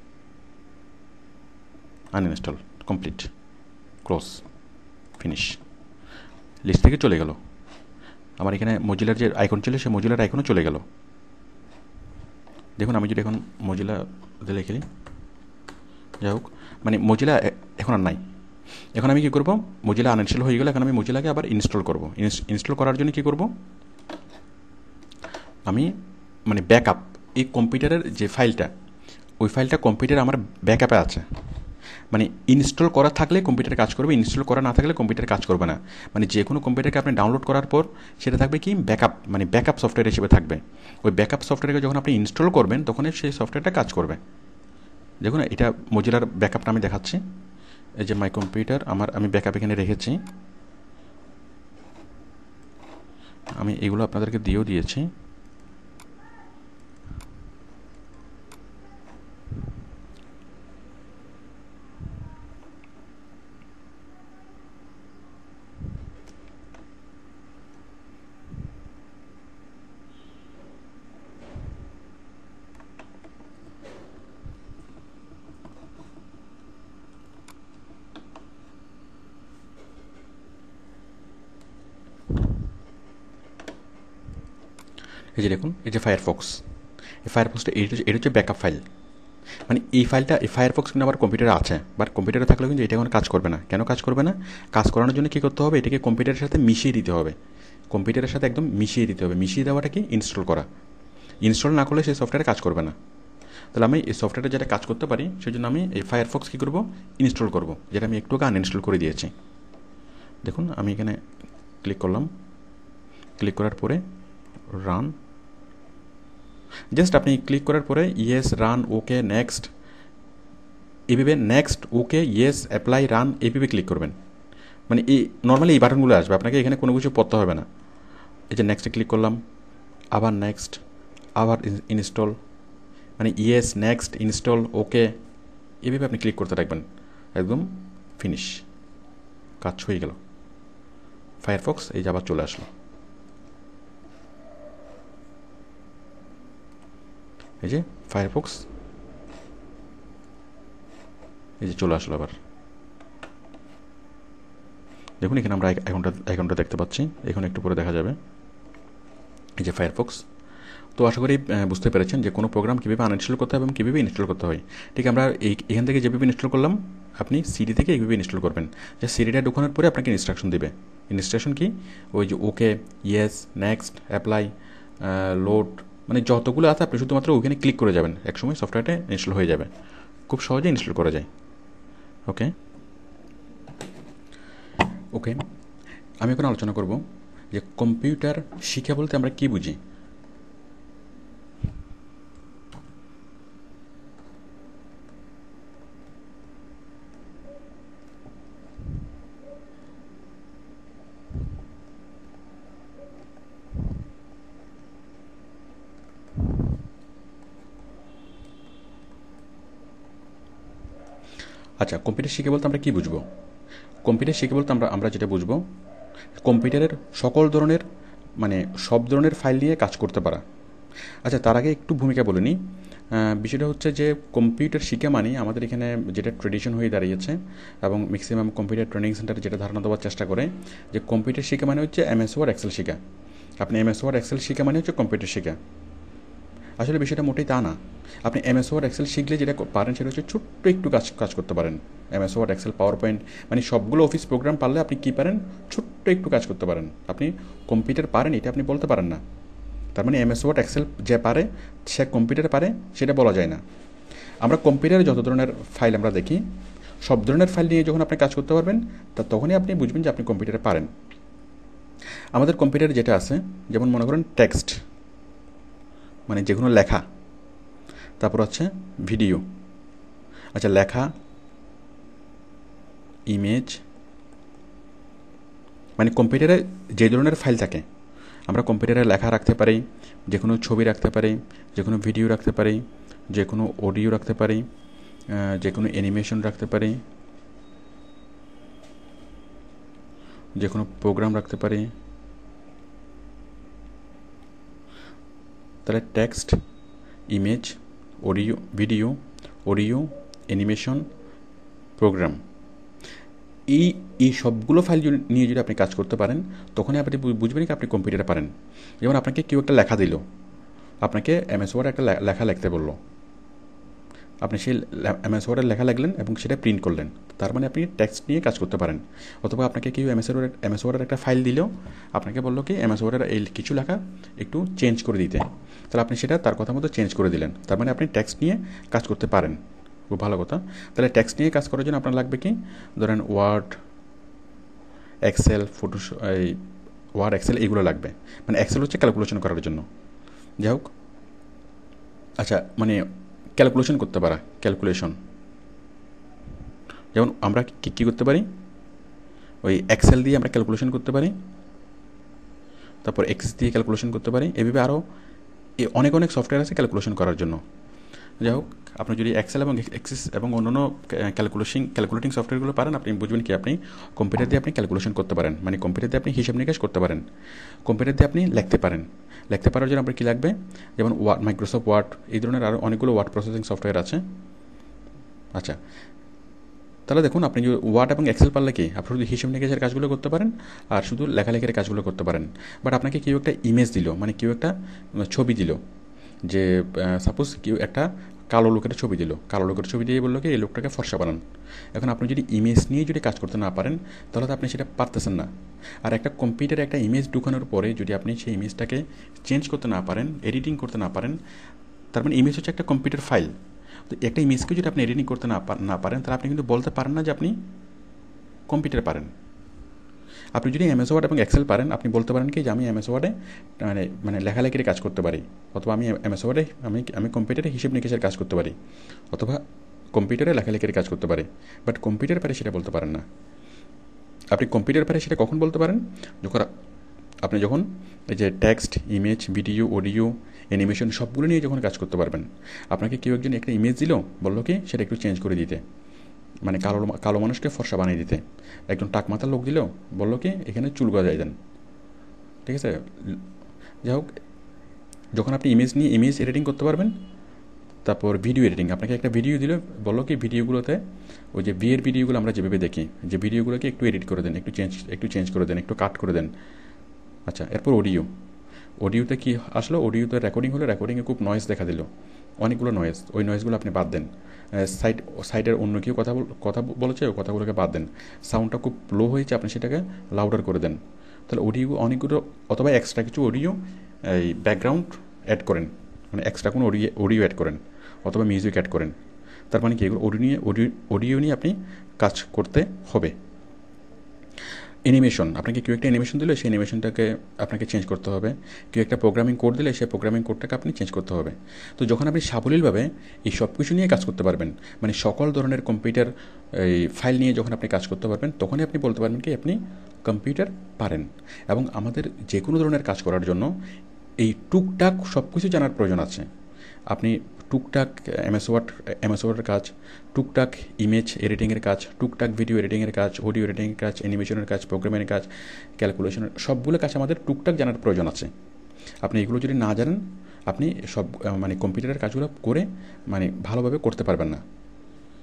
uninstall complete, close, finish, list থেকে চলে গেল। আমার এখানে মজিলার যে আইকন ছিল সে মজিলার আইকনও চলে গেল। দেখুন আমি যদি এখন মজিলা দিলে খেলি, যাই হোক মানে মজিলা এখন আর নাই। এখন আমি কী করব, মজিলা আনইনস্টল হয়ে গেলে এখন আমি মজিলাকে আবার ইনস্টল করব। ইনস্টল করার জন্য কী করব, আমি মানে ব্যাকআপ, এই কম্পিউটারের যে ফাইলটা, ওই ফাইলটা কম্পিউটারে আমার ব্যাকআপে আছে। মানে ইনস্টল করা থাকলে কম্পিউটারে কাজ করবে, ইনস্টল করা না থাকলে কম্পিউটারে কাজ করবে না। মানে যে কোনো কম্পিউটারকে আপনি ডাউনলোড করার পর সেটা থাকবে কি ব্যাকআপ, মানে ব্যাকআপ সফটওয়্যার হিসেবে থাকবে। ওই ব্যাকআপ সফটওয়্যারকে যখন আপনি ইনস্টল করবেন তখন সেই সফটওয়্যারটা কাজ করবে। দেখুন এটা মজিলার ব্যাকআপটা আমি দেখাচ্ছি, এই যে মাই কম্পিউটার, আমি ব্যাকআপ এখানে রেখেছি, আমি এগুলো আপনাদেরকে দিয়েও দিয়েছি। এই যে দেখুন, এই যে ফায়ারফক্স, এই ফায়ারফক্সটা এটা হচ্ছে ব্যাকআপ ফাইল। মানে এই ফাইলটা, এই ফায়ারফক্স কিন্তু আমার কম্পিউটারে আছে, বাট কম্পিউটারে থাকলেও কিন্তু এটা এখন কাজ করবে না। কেন কাজ করবে না? কাজ করানোর জন্য কী করতে হবে, এটাকে কম্পিউটারের সাথে মিশিয়ে দিতে হবে। কম্পিউটারের সাথে একদম মিশিয়ে দিতে হবে। মিশিয়ে দেওয়াটা কি? ইনস্টল করা। ইনস্টল না করলে সেই সফটওয়্যারে কাজ করবে না। তাহলে আমি এই সফটওয়্যারটা যেটা কাজ করতে পারি সেই জন্য আমি এই ফায়ারফক্স কী করবো, ইনস্টল করব, যেটা আমি একটু আগে আনইনস্টল করে দিয়েছি। দেখুন আমি এখানে ক্লিক করলাম, ক্লিক করার পরে রান, জাস্ট আপনি ক্লিক করার পরে ইয়েস, রান, ওকে, নেক্সট, এইভাবে next, okay, yes, apply, run এইভাবে ক্লিক করবেন। মানে এই নর্মালি এই বাটনগুলো আসবে, আপনাকে এখানে কোনো কিছু পড়তে হবে না। এই যে নেক্সটে ক্লিক করলাম, আবার নেক্সট, আবার ইনস্টল, মানে ইয়েস, নেক্সট, ইনস্টল, ওকে, এইভাবে আপনি ক্লিক করতে থাকবেন, একদম ফিনিশ, কাজ হয়ে গেল। ফায়ারফক্স এই যে আবার চলে আসলো, এই যে ফায়ারফক্স এই যে চলে আসলো আবার। দেখুন এখানে আমরা আইকনটা দেখতে পাচ্ছি, এখন একটু পরে দেখা যাবে, এই যে ফায়ারফক্স। তো আশা করি বুঝতে পেরেছেন যে কোনো প্রোগ্রাম কীভাবে আনইনস্টল করতে হবে এবং কীভাবে ইনস্টল করতে হয়। ঠিক আমরা এখান থেকে যেভাবে ইনস্টল করলাম, আপনি সিডি থেকে এইভাবে ইনস্টল করবেন। যে সিডিটা ঢোকানোর পরে আপনাকে ইনস্ট্রাকশন দেবে। ইনস্ট্রাকশন কি? ওই যে okay, yes, next, apply, load, মানে যতগুলো আছে আপনি শুধুমাত্র ওইখানে ক্লিক করে যাবেন, একসময় সফটওয়্যারটা ইনস্টল হয়ে যাবে। খুব সহজে ইনস্টল করা যায়। ওকে, আমি এখন আলোচনা করব যে কম্পিউটার শিক্ষা বলতে আমরা কী বুঝি। আচ্ছা, কম্পিউটার শিখে বলতে আমরা কী বুঝবো? কম্পিউটার শিখে বলতে আমরা যেটা বুঝবো, কম্পিউটারের সকল ধরনের, মানে সব ধরনের ফাইল নিয়ে কাজ করতে পারা। আচ্ছা, তার আগে একটু ভূমিকা বলে নিই। বিষয়টা হচ্ছে যে কম্পিউটার শিখা মানে আমাদের এখানে যেটা ট্রেডিশন হয়ে দাঁড়িয়েছে এবং ম্যাক্সিমাম কম্পিউটার ট্রেনিং সেন্টার যেটা ধারণা দেওয়ার চেষ্টা করে, যে কম্পিউটার শিখা মানে হচ্ছে এমএস ওয়ার্ড, এক্সেল শিখা। আপনি এমএস ওয়ার্ড, এক্সেল শিখা মানে হচ্ছে কম্পিউটার শিখা। আসলে বিষয়টা মোটেই তা না। আপনি এমএস ওয়ার্ড এক্সেল শিখলে যেটা পারেন সেটা হচ্ছে ছোট্ট একটু কাজ করতে পারেন। এমএস ওয়ার্ড এক্সেল পাওয়ার পয়েন্ট মানে সবগুলো অফিস প্রোগ্রাম পারলে আপনি কী পারেন, ছোট্ট একটু কাজ করতে পারেন। আপনি কম্পিউটার পারেন এটা আপনি বলতে পারেন না। তার মানে এমএস ওয়ার্ড এক্সেল যে পারে সে কম্পিউটার পারে সেটা বলা যায় না। আমরা কম্পিউটারে যত ধরনের ফাইল আমরা দেখি, সব ধরনের ফাইল নিয়ে যখন আপনি কাজ করতে পারবেন তখনই আপনি বুঝবেন যে আপনি কম্পিউটারে পারেন। আমাদের কম্পিউটারে যেটা আছে, যেমন মনে করেন টেক্সট মানে যে কোনো লেখা, তারপর হচ্ছে ভিডিও, আচ্ছা লেখা, ইমেজ, মানে কম্পিউটারে যে ধরনের ফাইল থাকে আমরা কম্পিউটারে লেখা রাখতে পারি, যে কোনো ছবি রাখতে পারি, যে কোনো ভিডিও রাখতে পারি, যে কোনো অডিও রাখতে পারি, যে কোনো অ্যানিমেশন রাখতে পারি, যে কোনো প্রোগ্রাম রাখতে পারি। তাহলে text, image, video, audio, animation, program, এই সবগুলো ফাইল নিয়ে যদি আপনি কাজ করতে পারেন তখনই আপনি বুঝবেন কি আপনি কম্পিউটারে পারেন। যেমন আপনাকে কেউ একটা লেখা দিল, আপনাকে এমএস ওয়ার্ডে একটা লেখা লিখতে বললো, আপনি সেই এমএস ওয়ার্ডের লেখা লিখলেন এবং সেটা প্রিন্ট করলেন, তার মানে আপনি টেক্সট নিয়ে কাজ করতে পারেন। অথবা আপনাকে কেউ এমএস ওয়ার্ডের একটা ফাইল দিলেও আপনাকে বললো কি এমএস ওয়ার্ডের এই কিছু লেখা একটু চেঞ্জ করে দিতে, তাহলে আপনি সেটা তার কথা মতো চেঞ্জ করে দিলেন, তার মানে আপনি টেক্সট নিয়ে কাজ করতে পারেন। খুব ভালো কথা। তাহলে টেক্সট নিয়ে কাজ করার জন্য আপনার লাগবে কি, ধরেন ওয়ার্ড, এক্সেল, এই ওয়ার্ড, এক্সেল এগুলো লাগবে। মানে এক্সেল হচ্ছে ক্যালকুলেশন করার জন্য। যাই হোক, আচ্ছা মানে ক্যালকুলেশন করতে পারা, ক্যালকুলেশন, যেমন আমরা কী করতে পারি, ওই এক্সেল দিয়ে আমরা ক্যালকুলেশন করতে পারি, তারপর এক্স দিয়ে ক্যালকুলেশন করতে পারি, এভাবে আরও অনেক সফটওয়্যার আছে ক্যালকুলেশন করার জন্য। যাই হোক, আপনি যদি এক্সেল এবং এক্সিস এবং অন্যান্য ক্যালকুলেটিং সফটওয়্যারগুলো পারেন, আপনি বুঝবেন কি আপনি কম্পিউটার দিয়ে আপনি ক্যালকুলেশন করতে পারেন, মানে কম্পিউটার দিয়ে আপনি হিসাব নিকাশ করতে পারেন, কম্পিউটার দিয়ে আপনি লিখতে পারেন। লিখতে পারার জন্য আপনার কী লাগবে, যেমন মাইক্রোসফট ওয়ার্ড, এই ধরনের আরও অনেকগুলো ওয়ার্ড প্রসেসিং সফটওয়্যার আছে। আচ্ছা, তাহলে দেখুন আপনি যদি ওয়ার্ড এবং এক্সেল পারলে কি আপনি শুধু হিসাব নিকাশের কাজগুলো করতে পারেন আর শুধু লেখালেখির কাজগুলো করতে পারেন। বাট আপনাকে কেউ একটা ইমেজ দিল, মানে কেউ একটা ছবি দিল, যে সাপোজ কেউ একটা কালো লোকের ছবি দিল, কালো লোকের ছবি দিয়ে বললো কি এই লোকটাকে ফর্সা বানান। এখন আপনি যদি ইমেজ নিয়ে যদি কাজ করতে না পারেন তাহলে তো আপনি সেটা পারতেছেন না। আর একটা কম্পিউটারে একটা ইমেজ ঢুকানোর পরে যদি আপনি সেই ইমেজটাকে চেঞ্জ করতে না পারেন, এডিটিং করতে না পারেন, তার মানে ইমেজ হচ্ছে একটা কম্পিউটার ফাইল। তো একটা ইমেজকে যদি আপনি এডিটিং করতে না পারেন তাহলে আপনি কিন্তু বলতে পারেন না যে আপনি কম্পিউটার পারেন। আপনি যদি এমএস ওয়ার্ড এবং এক্সেল পারেন আপনি বলতে পারেন কি যে আমি এমএস ওয়ার্ডে মানে লেখালেখির কাজ করতে পারি, অথবা আমি এমএস ওয়ার্ডে আমি কম্পিউটারে হিসেব নিকেশের কাজ করতে পারি, অথবা কম্পিউটারে লেখালেখির কাজ করতে পারি। বাট কম্পিউটার পারে সেটা বলতে পারেন না। আপনি কম্পিউটার পারে সেটা কখন বলতে পারেন, যখন এই যে text, image, video, audio, animation সবগুলো নিয়ে যখন কাজ করতে পারবেন। আপনাকে কেউ একজন একটা ইমেজ দিল, বললো কি সেটা একটু চেঞ্জ করে দিতে, মানে কালো মানুষকে ফর্সা বানিয়ে দিতে। একজন টাকমাথার লোক দিলেও বললো কি এখানে চুল গজায় দেন, ঠিক আছে। যাই হোক, যখন আপনি ইমেজ এডিটিং করতে পারবেন, তারপর ভিডিও এডিটিং, আপনাকে একটা ভিডিও দিলে বললো কি ভিডিওগুলোতে ওই যে বিয়ের ভিডিওগুলো আমরা যেভাবে দেখি, যে ভিডিওগুলোকে একটু এডিট করে দেন, একটু চেঞ্জ করে দেন, একটু কাট করে দেন। আচ্ছা, এরপর অডিওতে কি আসলো, অডিওতে রেকর্ডিং হলে রেকর্ডিংয়ে খুব নয়েজ দেখা দিল, অনেকগুলো নয়েজ, ওই নয়েজগুলো আপনি বাদ দেন। সাইডের অন্য কেউ কথা বলেছে, ওই কথাগুলোকে বাদ দেন। সাউন্ডটা খুব লো হয়েছে, আপনি সেটাকে লাউডার করে দেন। তাহলে অডিও অনেকগুলো, অথবা এক্সট্রা কিছু অডিও এই ব্যাকগ্রাউন্ড অ্যাড করেন, মানে এক্সট্রা কোনো অডিও অ্যাড করেন, অথবা মিউজিক অ্যাড করেন। তার মানে কি এগুলো অডিও নিয়ে আপনি কাজ করতে হবে। অ্যানিমেশন, আপনাকে কেউ একটা অ্যানিমেশন দিলে সেই অ্যানিমেশনটাকে আপনাকে চেঞ্জ করতে হবে। কেউ একটা প্রোগ্রামিং কোড দিলে সেই প্রোগ্রামিং কোডটাকে আপনি চেঞ্জ করতে হবে। তো যখন আপনি সাবলীলভাবে এই সব কিছু নিয়ে কাজ করতে পারবেন, মানে সকল ধরনের কম্পিউটার এই ফাইল নিয়ে যখন আপনি কাজ করতে পারবেন, তখনই আপনি বলতে পারবেন কি আপনি কম্পিউটার পারেন। এবং আমাদের যে কোনো ধরনের কাজ করার জন্য এই টুকটাক সব কিছু জানার প্রয়োজন আছে। আপনি টুকটাক এমএস ওয়ার্ডের কাজ, টুকটাক ইমেজ এডিটিংয়ের কাজ, টুকটাক ভিডিও এডিটিংয়ের কাজ, অডিও এডিটিংয়ের কাজ, অ্যানিমেশনের কাজ, প্রোগ্রামের কাজ, ক্যালকুলেশনের, সবগুলো কাজ আমাদের টুকটাক জানার প্রয়োজন আছে। আপনি এগুলো যদি না জানেন আপনি সব মানে কম্পিউটারের কাজগুলো করে মানে ভালোভাবে করতে পারবেন না।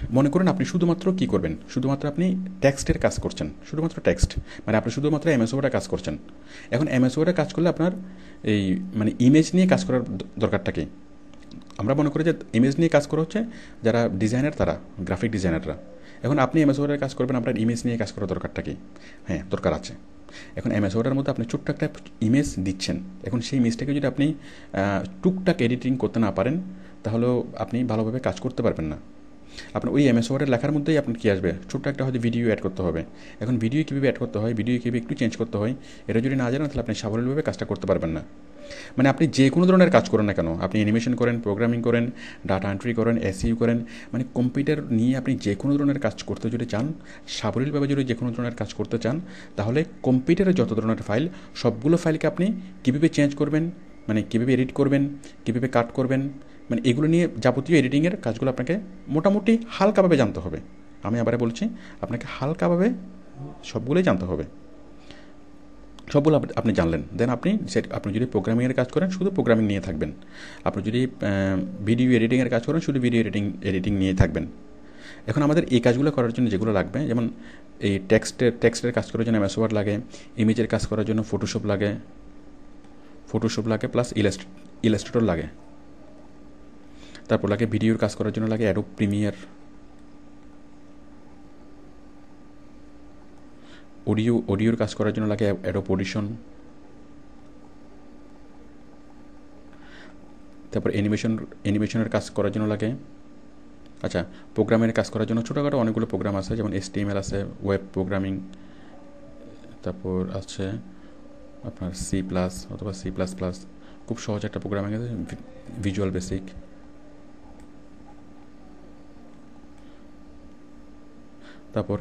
মনে করেন আপনি শুধুমাত্র কী করবেন, শুধুমাত্র আপনি টেক্সটের কাজ করছেন, শুধুমাত্র টেক্সট, মানে আপনি শুধুমাত্র এমএস ওয়ার্ডে কাজ করছেন। এখন এমএস ওয়ার্ডে কাজ করলে আপনার এই মানে ইমেজ নিয়ে কাজ করার দরকারটা কি? আমরা মনে করি যে ইমেজ নিয়ে কাজ করা হচ্ছে যারা ডিজাইনার, তারা গ্রাফিক ডিজাইনাররা। এখন আপনি এমএস ওয়ার্ডের কাজ করবেন, আপনার ইমেজ নিয়ে কাজ করার দরকারটা কি? হ্যাঁ, দরকার আছে। এখন এমএস ওয়ার্ডের মধ্যে আপনি ছোট্ট একটা ইমেজ দিচ্ছেন, এখন সেই ইমেজটাকে যদি আপনি টুকটাক এডিটিং করতে না পারেন, তাহলেও আপনি ভালোভাবে কাজ করতে পারবেন না। আপনার ওই এমএস ওয়ার্ডের লেখার মধ্যেই আপনার কী আসবে, ছোট্ট একটা হয়তো ভিডিও অ্যাড করতে হবে। এখন ভিডিও কীভাবে অ্যাড করতে হয়, ভিডিও কীভাবে একটু চেঞ্জ করতে হয়, এটা যদি না জানেন তাহলে আপনি সাবলীলভাবে কাজটা করতে পারবেন না। মানে আপনি যে কোনো ধরনের কাজ করেন না কেন, আপনি অ্যানিমেশন করেন, প্রোগ্রামিং করেন, ডাটা এন্ট্রি করেন, এসইউ করেন, মানে কম্পিউটার নিয়ে আপনি যে কোনো ধরনের কাজ করতে যদি চান, সাবলীলভাবে যদি যে কোনো ধরনের কাজ করতে চান, তাহলে কম্পিউটারে যত ধরনের ফাইল, সবগুলো ফাইলকে আপনি কীভাবে চেঞ্জ করবেন, মানে কীভাবে এডিট করবেন, কীভাবে কাট করবেন, মানে এগুলো নিয়ে যাবতীয় এডিটিংয়ের কাজগুলো আপনাকে মোটামুটি হালকাভাবে জানতে হবে। আমি আবার বলছি, আপনাকে হালকাভাবে সবগুলোই জানতে হবে। সবগুলো আপনি জানলেন, দেন আপনি যদি প্রোগ্রামিংয়ের কাজ করেন, শুধু প্রোগ্রামিং নিয়ে থাকবেন। আপনি যদি ভিডিও এডিটিংয়ের কাজ করেন, শুধু ভিডিও এডিটিং নিয়ে থাকবেন। এখন আমাদের এই কাজগুলো করার জন্য যেগুলো লাগবে, যেমন এই টেক্সটের কাজ করার জন্য এমএস ওয়ার্ড লাগে, ইমেজের কাজ করার জন্য ফটোশপ লাগে প্লাস ইলাস্ট্রেটর লাগে। তারপর লাগে ভিডিওর কাজ করার জন্য লাগে অ্যাডোব প্রিমিয়ার, অডিওর কাজ করার জন্য লাগে অ্যাডোব অডিশন, তারপর অ্যানিমেশনের কাজ করার জন্য লাগে, আচ্ছা, প্রোগ্রামের কাজ করার জন্য ছোটোখাটো অনেকগুলো প্রোগ্রাম আছে, যেমন HTML আছে, ওয়েব প্রোগ্রামিং, তারপর আছে আপনার C+ অথবা C++, খুব সহজ একটা প্রোগ্রামিং আছে, ভিজুয়াল বেসিক। তারপর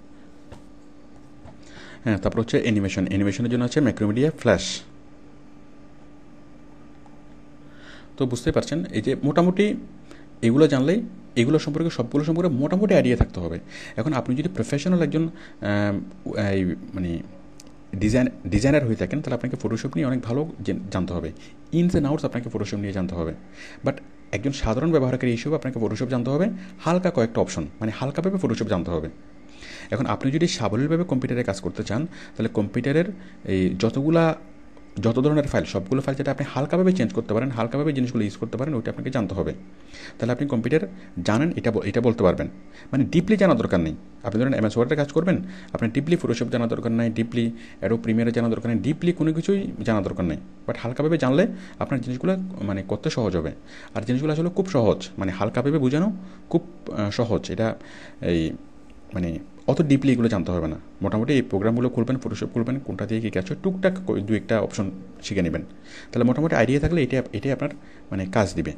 হচ্ছে অ্যানিমেশনের জন্য আছে ম্যাক্রোমিডিয়া, ফ্ল্যাশ। তো বুঝতেই পারছেন, এই যে মোটামুটি এগুলো জানলেই সবগুলো সম্পর্কে মোটামুটি আইডিয়া থাকতে হবে। এখন আপনি যদি প্রফেশনাল একজন মানে ডিজাইনার হয়ে থাকেন, তাহলে আপনাকে ফটোশপ নিয়ে অনেক ভালো জানতে হবে, ইনস অ্যান্ড আউটস আপনাকে ফটোশপ নিয়ে জানতে হবে। বাট একজন সাধারণ ব্যবহারকারী হিসেবে আপনাকে ফটোশপ জানতে হবে, হালকা কয়েকটা অপশন, মানে হালকাভাবে ফটোশপ জানতে হবে। এখন আপনি যদি সাবলীলভাবে কম্পিউটারে কাজ করতে চান, তাহলে কম্পিউটারের এই যত ধরনের ফাইল, সবগুলো ফাইল যেটা আপনি হালকাভাবে চেঞ্জ করতে পারেন, হালকাভাবে জিনিসগুলো ইউজ করতে পারেন, ওইটা আপনাকে জানতে হবে। তাহলে আপনি কম্পিউটার জানেন, এটা বলতে পারবেন। মানে ডিপলি জানার দরকার নেই। আপনি ধরেন এমএস ওয়ার্ডের কাজ করবেন, আপনার ডিপলি ফটোশপ জানার দরকার নেই, ডিপলি অ্যাডোব প্রিমিয়ারে জানার দরকার নেই, ডিপলি কোনো কিছুই জানার দরকার নেই। বাট হালকাভাবে জানলে আপনার জিনিসগুলো মানে করতে সহজ হবে। আর জিনিসগুলো আসলে খুব সহজ, মানে হালকাভাবে বোঝানো খুব সহজ। এটা এই মানে অত ডিপলি এগুলো জানতে হবে না। মোটামুটি এই প্রোগ্রামগুলো খুলবেন, ফটোশপ খুলবেন, কোনটা দিয়ে কী কাজ হয় টুকটাক দু একটা অপশন শিখে নেবেন, তাহলে মোটামুটি আইডিয়া থাকলে এটাই আপনার মানে কাজ দিবে।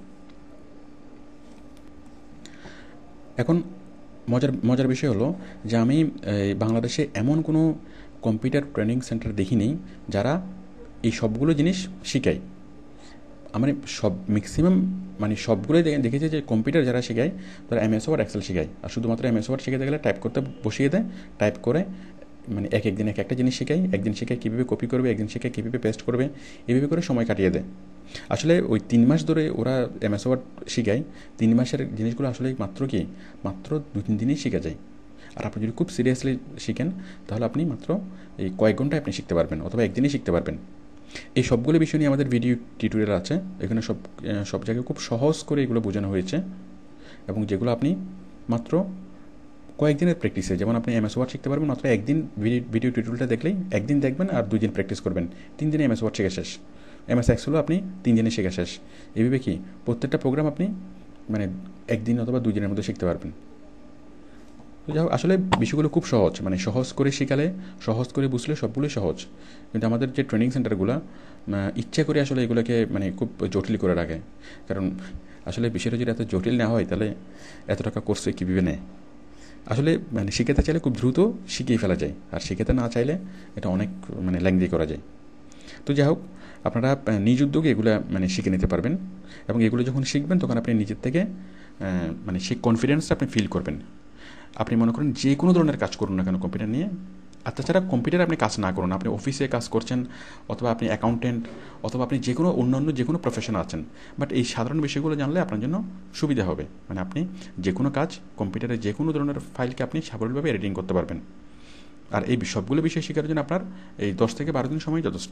এখন মজার বিষয় হলো যে আমি বাংলাদেশে এমন কোনো কম্পিউটার ট্রেনিং সেন্টার দেখিনি যারা এই সবগুলো জিনিস শিখায়। আমার ম্যাক্সিমাম মানে সবগুলোই দেখেছি যে কম্পিউটার যারা শেখায় তারা এমএস ওয়ার্ড, এক্সেল শেখায়। আর শুধুমাত্র এমএস ওয়ার্ড শেখাতে গেলে টাইপ করতে বসিয়ে দেয়, টাইপ করে মানে একদিন একটা জিনিস শেখায়, একদিন শেখায় কীভাবে কপি করবে, একদিন শেখায় কীভাবে পেস্ট করবে, এইভাবে করে সময় কাটিয়ে দেয়। আসলে ওই 3 মাস ধরে ওরা এমএস ওয়ার্ড শেখায়, 3 মাসের জিনিসগুলো আসলে মাত্র 2-3 দিনেই শেখা যায়। আর আপনি যদি খুব সিরিয়াসলি শিখেন, তাহলে আপনি মাত্র এই কয়েক ঘন্টায় আপনি শিখতে পারবেন, অথবা একদিনেই শিখতে পারবেন। এই সবগুলো বিষয় নিয়ে আমাদের ভিডিও টিউটোরিয়াল আছে, এখানে সব জায়গায় খুব সহজ করে এগুলো বোঝানো হয়েছে, এবং যেগুলো আপনি মাত্র কয়েকদিনের প্র্যাকটিসে, যেমন আপনি এমএস ওয়ার্ড শিখতে পারবেন মাত্র একদিন ভিডিও টিউটোরিয়ালটা দেখলেই, একদিন দেখবেন আর 2 দিন প্র্যাকটিস করবেন, 3 দিনে এমএস ওয়ার্ড শেখা শেষ। এমএস এক্সেলও আপনি 3 দিনে শেখা শেষ। এইভাবে কি প্রত্যেকটা প্রোগ্রাম আপনি মানে একদিন অথবা 2 দিনের মধ্যে শিখতে পারবেন। তো যাই হোক, আসলে বিষয়গুলো খুব সহজ, মানে সহজ করে শেখালে, সহজ করে বুঝলে সবগুলোই সহজ। কিন্তু আমাদের যে ট্রেনিং সেন্টারগুলো ইচ্ছা করে আসলে এগুলোকে মানে খুব জটিল করে রাখে। কারণ আসলে বিষয়টা যদি এত জটিল না হয়, তাহলে এত টাকা কোর্সে কীভাবে নেয়। আসলে মানে শিখাতে চাইলে খুব দ্রুত শিখিয়ে ফেলা যায়, আর শিখাতে না চাইলে এটা অনেক মানে লেংদি করা যায়। তো যাই হোক, আপনারা নিজ উদ্যোগে এগুলো মানে শিখে নিতে পারবেন, এবং এগুলো যখন শিখবেন তখন আপনি নিজের থেকে মানে সেই কনফিডেন্সটা আপনি ফিল করবেন। আপনি মনে করেন যে কোনো ধরনের কাজ করুন না কেন কম্পিউটার নিয়ে, আর তাছাড়া কম্পিউটারে আপনি কাজ না করুন, আপনি অফিসে কাজ করছেন অথবা আপনি অ্যাকাউন্টেন্ট অথবা আপনি যে কোনো অন্যান্য যে কোনো প্রফেশনে আছেন, বাট এই সাধারণ বিষয়গুলো জানলে আপনার জন্য সুবিধা হবে। মানে আপনি যে কোনো কাজ কম্পিউটারে যে কোনো ধরনের ফাইলকে আপনি সাবলীলভাবে এডিটিং করতে পারবেন। আর এই সবগুলো বিষয় শেখার জন্য আপনার এই 10 থেকে 12 দিন সময় যথেষ্ট।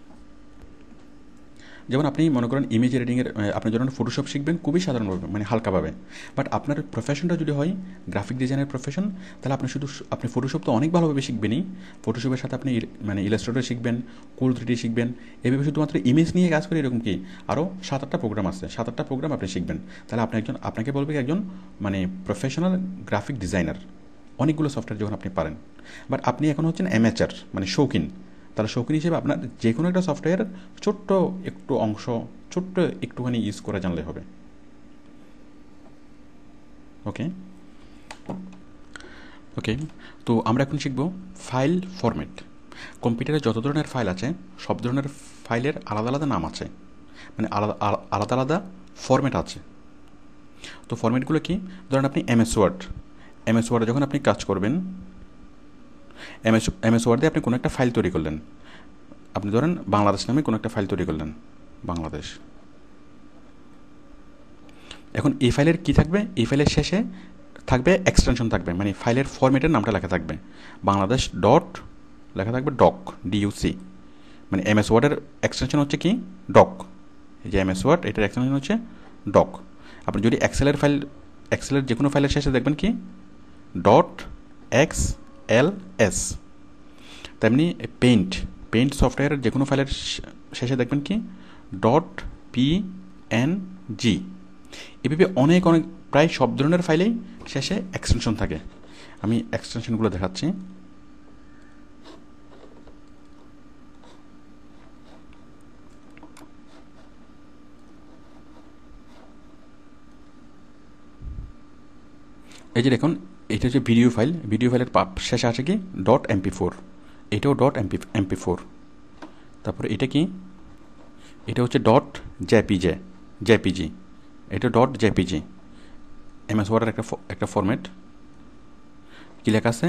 যেমন আপনি মনে করেন ইমেজ এডিটিংয়ের আপনি যখন ফটোশপ শিখবেন খুবই সাধারণভাবে, মানে হালকাভাবে, বাট আপনার প্রফেশনটা যদি হয় গ্রাফিক ডিজাইনের প্রফেশন, তাহলে আপনি ফটোশপ তো অনেক ভালোভাবে শিখবেনই, ফটোশপের সাথে আপনি মানে ইলাস্ট্রেটর শিখবেন, কুল 3D শিখবেন, এভাবে শুধুমাত্র ইমেজ নিয়ে কাজ করে এরকম কি আরও 7-8টা প্রোগ্রাম আছে, 7-8টা প্রোগ্রাম আপনি শিখবেন, তাহলে আপনাকে বলবে একজন মানে প্রফেশনাল গ্রাফিক ডিজাইনার, অনেকগুলো সফটওয়্যার যখন আপনি পারেন। বাট আপনি এখন হচ্ছেন অ্যামেচার, মানে শৌখিন, তাহলে শৌখিন হিসেবে আপনার যে কোনো একটা সফটওয়্যার ছোট্ট একটু অংশ, ছোট্ট একটুখানি ইউজ করা জানলে হবে। ওকে ওকে তো আমরা এখন শিখব ফাইল ফরম্যাট। কম্পিউটারে যত ধরনের ফাইল আছে সব ধরনের ফাইলের আলাদা আলাদা নাম আছে, মানে আলাদা আলাদা আলাদা ফরম্যাট আছে। তো ফরম্যাটগুলো কি? ধরেন আপনি এমএস ওয়ার্ডে যখন আপনি কাজ করবেন, এমএস ওয়ার্ডে আপনি কোনো একটা ফাইল তৈরি করলেন, আপনি ধরেন বাংলাদেশ নামে কোনো একটা ফাইল তৈরি করলেন, বাংলাদেশ। এখন এই ফাইলের কি থাকবে? এই ফাইলের শেষে থাকবে এক্সটেনশন থাকবে, মানে ফাইলের ফরম্যাটের নামটা লেখা থাকবে, বাংলাদেশ ডট লেখা থাকবে ডক, ডিইউসি, মানে এমএস ওয়ার্ডের এক্সটেনশন হচ্ছে কি ডক। এই যে এমএস ওয়ার্ড, এটার এক্সটেনশন হচ্ছে ডক। আপনি যদি এক্সেলের যে কোনো ফাইলের শেষে দেখবেন কি ডট XLS। তেমনি পেইন্ট সফটওয়্যারের যে কোনো ফাইলের শেষে দেখবেন কি ডট PNG। এভাবে অনেক প্রায় সব ধরনের ফাইলেই শেষে এক্সটেনশন থাকে। আমি এক্সটেনশনগুলো দেখাচ্ছি। এই যে দেখুন, এটা হচ্ছে ভিডিও ফাইলের শেষে আছে কি .mp4, এটাও .mp4। তারপরে এটা কি, এটা হচ্ছে .jpg, এটা .jpg। এমএস ওয়ার্ডের একটা ফরম্যাট, কি লেখা আছে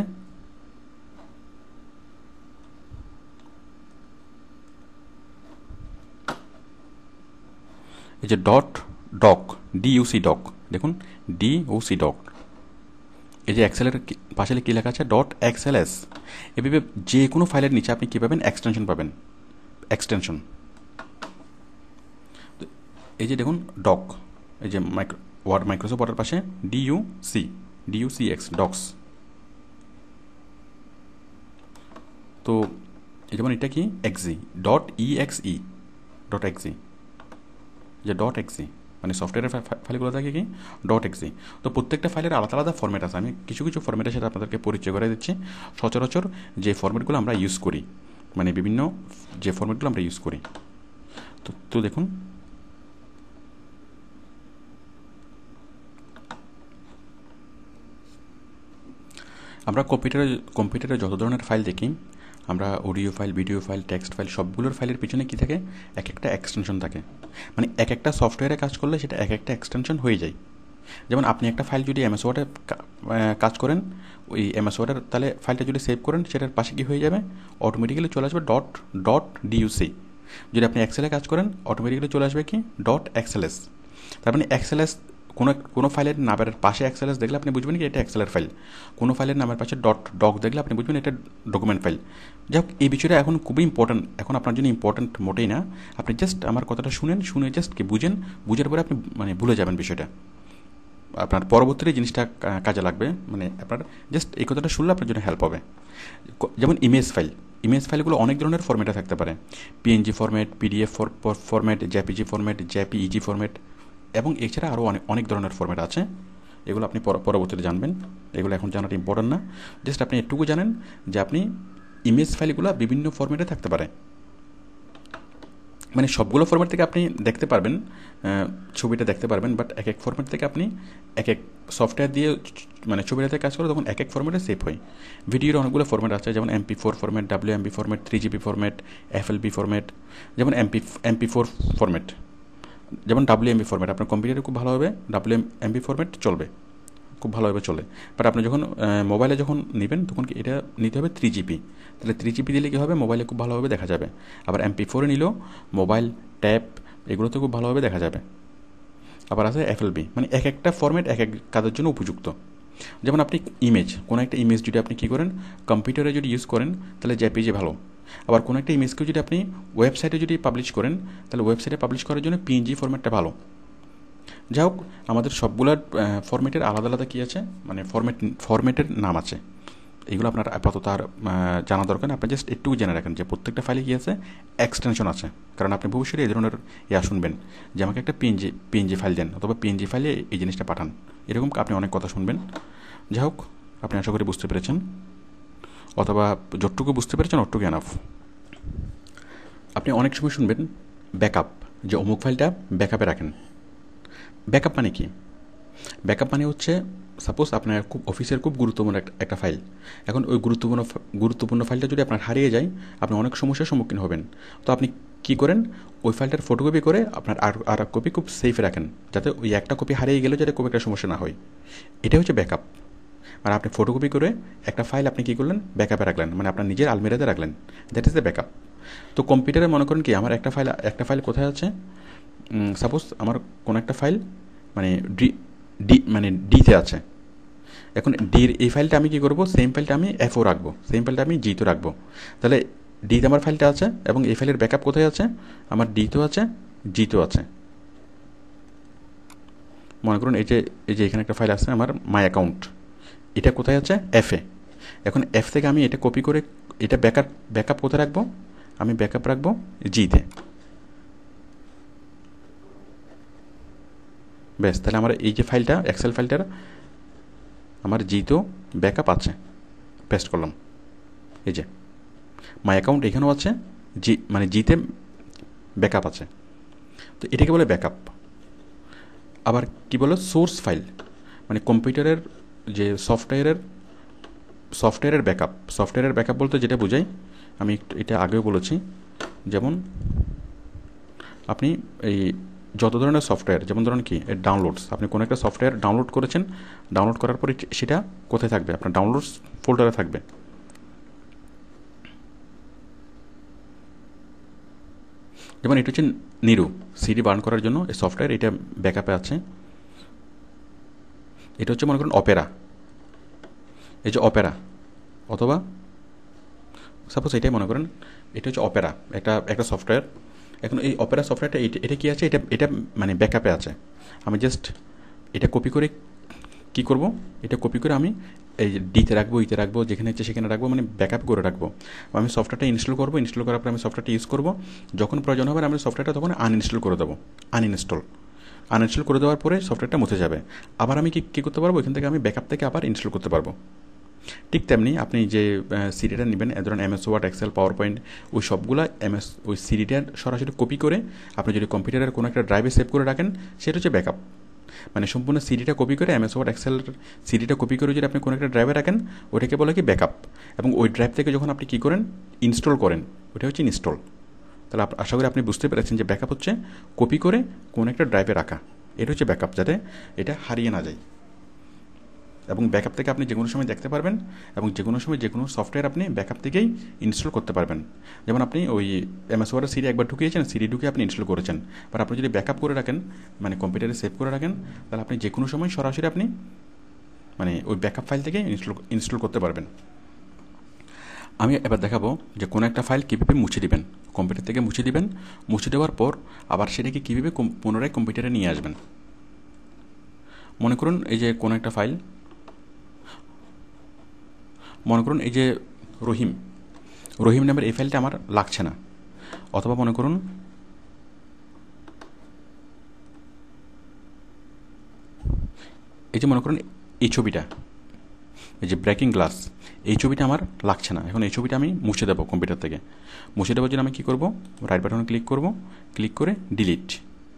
এই যে .doc, DUC, দেখুন DUC। এই যে এক্সেলের পাশে কী লেখা আছে .XLS। এভাবে যে কোনো ফাইলের নিচে আপনি কী পাবেন? এক্সটেনশন। এই যে দেখুন ডক, এই যে মাইক্রোসফট ওয়ার্ডের পাশে DUCX, ডক্স। তো এই যেমন এটা কি .exe, যে .exe, মানে সফটওয়্যারের ফাইলগুলো থাকে কি .exe। তো প্রত্যেকটা ফাইলের আলাদা আলাদা ফরম্যাট আছে। আমি কিছু ফরম্যাটের সাথে আপনাদেরকে পরিচয় করে দিচ্ছি। সচরাচর যে ফরম্যাটগুলো আমরা ইউজ করি, মানে বিভিন্ন যে ফরম্যাটগুলো আমরা ইউজ করি, তো দেখুন আমরা কম্পিউটারে যত ধরনের ফাইল দেখি, আমরা audio file, video file, text file, সবগুলোর ফাইলের পিছনে কী থাকে? এক একটা এক্সটেনশন থাকে। মানে এক একটা সফটওয়্যারে কাজ করলে সেটা এক একটা এক্সটেনশন হয়ে যায়। যেমন আপনি একটা ফাইল যদি এমএস ওয়ার্ডে কাজ করেন, ওই এমএস ওয়ার্ডের তাহলে ফাইলটা যদি সেভ করেন, সেটার পাশে কী হয়ে যাবে? অটোমেটিক্যালি চলে আসবে .DUC। যদি আপনি এক্সেলে কাজ করেন, অটোমেটিক্যালি চলে আসবে কি .XLS। তার মানে XLS, কোনো ফাইলের নামের পাশে XLS দেখলে আপনি বুঝবেন কি এটা এক্সেলের ফাইল। কোনো ফাইলের নামের পাশে .doc দেখলে আপনি বুঝবেন এটা ডকুমেন্ট ফাইল। যাই হোক, এই বিষয়টা এখন খুবই ইম্পর্টেন্ট, এখন আপনার জন্য ইম্পর্টেন্ট মোটেই না। আপনি জাস্ট আমার কথাটা শুনে জাস্ট কি বুঝার পরে আপনি মানে ভুলে যাবেন বিষয়টা, আপনার পরবর্তীতে জিনিসটা কাজে লাগবে। মানে আপনার জাস্ট এই কথাটা শুনলে আপনার জন্য হেল্প হবে। যেমন ইমেজ ফাইলগুলো অনেক ধরনের ফরম্যাটে থাকতে পারে, PNG format, PDF format, JPG format, JPEG format, এবং এছাড়া আরও অনেক ধরনের ফরম্যাট আছে। এগুলো আপনি পরবর্তীতে জানবেন, এগুলো এখন জানাটা ইম্পর্টেন্ট না। জাস্ট আপনি এটুকু জানেন যে আপনি ইমেজ ফাইলগুলো বিভিন্ন ফরম্যাটে থাকতে পারে, মানে সবগুলো ফরম্যাট থেকে আপনি দেখতে পারবেন, ছবিটা দেখতে পারবেন, বাট এক এক ফরম্যাট থেকে আপনি এক সফটওয়্যার দিয়ে মানে ছবিটাতে কাজ করে তখন এক ফরম্যাটে সেভ হয়। ভিডিওর অনেকগুলো ফরম্যাট আছে, যেমন MP4 format, WMV format, 3GB format, FLB format. যেমন MP4 ফরম্যাট, যেমন WMV ফরম্যাট আপনার কম্পিউটারে খুব ভালো হবে, WMV ফরম্যাট চলবে খুব ভালোভাবে চলে। বাট আপনি যখন মোবাইলে যখন নেবেন তখন এটা নিতে হবে 3GB। তাহলে 3GB দিলে কী হবে, মোবাইলে খুব ভালোভাবে দেখা যাবে। আবার MP4 নিলেও মোবাইল, ট্যাব এগুলোতে খুব ভালোভাবে দেখা যাবে। আবার আছে FLB, মানে এক একটা ফরম্যাট এক এক কাজের জন্য উপযুক্ত। যেমন আপনি কোনো একটা ইমেজ যদি আপনি কী করেন, কম্পিউটারে যদি ইউজ করেন তাহলে জেপিজি ভালো। আবার কোনো একটা ইমেজকেও যদি আপনি ওয়েবসাইটে যদি পাবলিশ করেন তাহলে ওয়েবসাইটে পাবলিশ করার জন্য PNG ফরম্যাটটা ভালো। যাই হোক, আমাদের সবগুলোর ফরম্যাটের আলাদা আলাদা কী আছে, মানে ফরম্যাটের নাম আছে। এইগুলো আপনার আপাতত আর জানা দরকার না, আপনি জাস্ট একটু জেনে রাখেন যে প্রত্যেকটা ফাইলে কী আছে, এক্সটেনশন আছে। কারণ আপনি ভবিষ্যতে এই ধরনের শুনবেন যে আমাকে একটা পিএনজি ফাইল দেন, অথবা পিএনজি ফাইলে এই জিনিসটা পাঠান, এরকম আপনি অনেক কথা শুনবেন। যাই হোক, আপনি আশা করি বুঝতে পেরেছেন, অথবা যতটুকু বুঝতে পেরেছেন অতটুকু এনাফ। আপনি অনেক সময় শুনবেন ব্যাকআপ, যে অমুক ফাইলটা ব্যাকআপে রাখেন। ব্যাকআপ মানে কি? ব্যাকআপ মানে হচ্ছে, সাপোজ আপনার খুব অফিসের খুব গুরুত্বপূর্ণ একটা ফাইল। এখন ওই গুরুত্বপূর্ণ ফাইলটা যদি আপনার হারিয়ে যায়, আপনি অনেক সমস্যার সম্মুখীন হবেন। তো আপনি কী করেন, ওই ফাইলটার ফটোকপি করে আপনার আর এক কপি খুব সেফে রাখেন, যাতে ওই একটা কপি হারিয়ে গেলেও যাতে খুব একটা সমস্যা না হয়। এটা হচ্ছে ব্যাকআপ। মানে আপনি ফটোকপি করে একটা ফাইল আপনি কী করলেন, ব্যাকআপে রাখলেন, মানে আপনার নিজের আলমিরাতে রাখলেন। That is the backup. তো কম্পিউটারে মনে করেন কি, আমার একটা ফাইল কোথায় আছে, সাপোজ আমার কোনো একটা ফাইল মানে ডিতে আছে। এখন ডির এই ফাইলটা আমি কী করবো, সেম ফাইলটা আমি F-ও রাখবো, সেম ফাইলটা আমি G-তে রাখবো। তাহলে ডিতে আমার ফাইলটা আছে, এবং এই ফাইলের ব্যাকআপ কোথায় আছে, আমার ডিতেও আছে, G-তেও আছে। মনে করুন এই যে এখানে একটা ফাইল আছে আমার মাই অ্যাকাউন্ট, এটা কোথায় আছে, F-এ। এখন F থেকে আমি এটা কপি করে এটা ব্যাকআপ কোথায় রাখবো, আমি ব্যাকআপ রাখবো G-তে। ব্যাস, তাহলে আমার এই যে ফাইলটা, এক্সেল ফাইলটার আমার G-তেও ব্যাকআপ আছে, পেস্ট করলাম। এই যে মাই অ্যাকাউন্ট এখানেও আছে, G-তে ব্যাকআপ আছে। তো এটাকে বলে ব্যাকআপ। আবার কি বলে, সোর্স ফাইল, মানে কম্পিউটারের যে সফটওয়্যারের ব্যাকআপ বলতে যেটা বোঝাই, আমি এটা আগেও বলেছি। যেমন আপনি এই যত ধরনের সফটওয়্যার, যেমন ধরুন কি ডাউনলোডস, আপনি কোনো একটা সফটওয়্যার ডাউনলোড করেছেন, ডাউনলোড করার পরে সেটা কোথায় থাকবে, আপনার ডাউনলোডস ফোল্ডারে থাকবে। যেমন এটা হচ্ছে নিরু, সিডি বার্ন করার জন্য এই সফটওয়্যার, এটা ব্যাকআপে আছে। এটা হচ্ছে মনে করুন অপেরা, এই যে অপেরা, অথবা সাপোজ এটাই মনে করেন, এটা হচ্ছে অপেরা, একটা সফটওয়্যার। এখন এই অপেরা সফটওয়্যারটা এটা কী আছে, এটা মানে ব্যাকআপে আছে। আমি জাস্ট এটা কপি করে কী করব, এটা কপি করে আমি এই ডিতে রাখবো, ইতে রাখবো, যেখানে ইচ্ছে সেখানে রাখবো, মানে ব্যাকআপ করে রাখবো। আমি সফটওয়্যারটা ইনস্টল করবো, ইনস্টল করার পর আমি সফটওয়্যারটা ইউজ করবো। যখন প্রয়োজন হবে আমি সফটওয়্যারটা তখন আনইনস্টল করে দেবো, আনইনস্টল করে দেওয়ার পরে সফটওয়্যারটা মুছে যাবে। আবার আমি কী করতে পারবো, এখান থেকে আমি ব্যাকআপ থেকে আবার ইনস্টল করতে পারবো। ঠিক তেমনি আপনি যে সিডিটা নেবেন, ধরুন MS ওয়ার্ড, এক্সেল, পাওয়ার পয়েন্ট, ওই সবগুলো ওই সিডিটা সরাসরি কপি করে আপনি যদি কম্পিউটারের কোনো একটা ড্রাইভে সেভ করে রাখেন, সেটা হচ্ছে ব্যাকআপ। মানে সম্পূর্ণ সিডিটা কপি করে, MS ওয়ার্ড, এক্সেল সিডিটা কপি করে যদি আপনি কোনো একটা ড্রাইভে রাখেন, ওটাকে বলে কি ব্যাকআপ। এবং ওই ড্রাইভ থেকে যখন আপনি কী করেন, ইনস্টল করেন, ওটা হচ্ছে ইনস্টল। তাহলে আশা করি আপনি বুঝতে পেরেছেন যে ব্যাকআপ হচ্ছে কপি করে কোনো একটা ড্রাইভে রাখা, এটা হচ্ছে ব্যাকআপ, যাতে এটা হারিয়ে না যায়। এবং ব্যাকআপ থেকে আপনি যে কোনো সময় দেখতে পারবেন, এবং যে কোনো সময় যে কোনো সফটওয়্যার আপনি ব্যাকআপ থেকেই ইনস্টল করতে পারবেন। যেমন আপনি ওই MS ওয়ার্ডের সিডি একবার ঢুকিয়েছেন, সিডি ঢুকিয়ে আপনি ইনস্টল করেছেন, বাট আপনি যদি ব্যাকআপ করে রাখেন, মানে কম্পিউটারে সেভ করে রাখেন, তাহলে আপনি যে কোনো সময় সরাসরি আপনি মানে ওই ব্যাকআপ ফাইল থেকে ইনস্টল করতে পারবেন। আমি এবার দেখাবো যে কোনো একটা ফাইল কীভাবে মুছে দিবেন, কম্পিউটার থেকে মুছে দিবেন। মুছে দেওয়ার পর আবার সেটাকে কীভাবে পুনরায় কম্পিউটারে নিয়ে আসবেন। মনে করুন এই যে কোনো একটা ফাইল, মনে করুন এই যে রহিম নামের এই ফাইলটা আমার লাগছে না। অথবা মনে করুন এই যে মনে করুন এই ছবিটা, এই যে ব্রেকিং গ্লাস, এই ছবিটা আমার লাগছে না। এখন এই ছবিটা আমি মুছে দেবো কম্পিউটার থেকে। মুছে দেওয়ার জন্য আমি কী করবো, রাইট বাটনে ক্লিক করব, ক্লিক করে ডিলিট।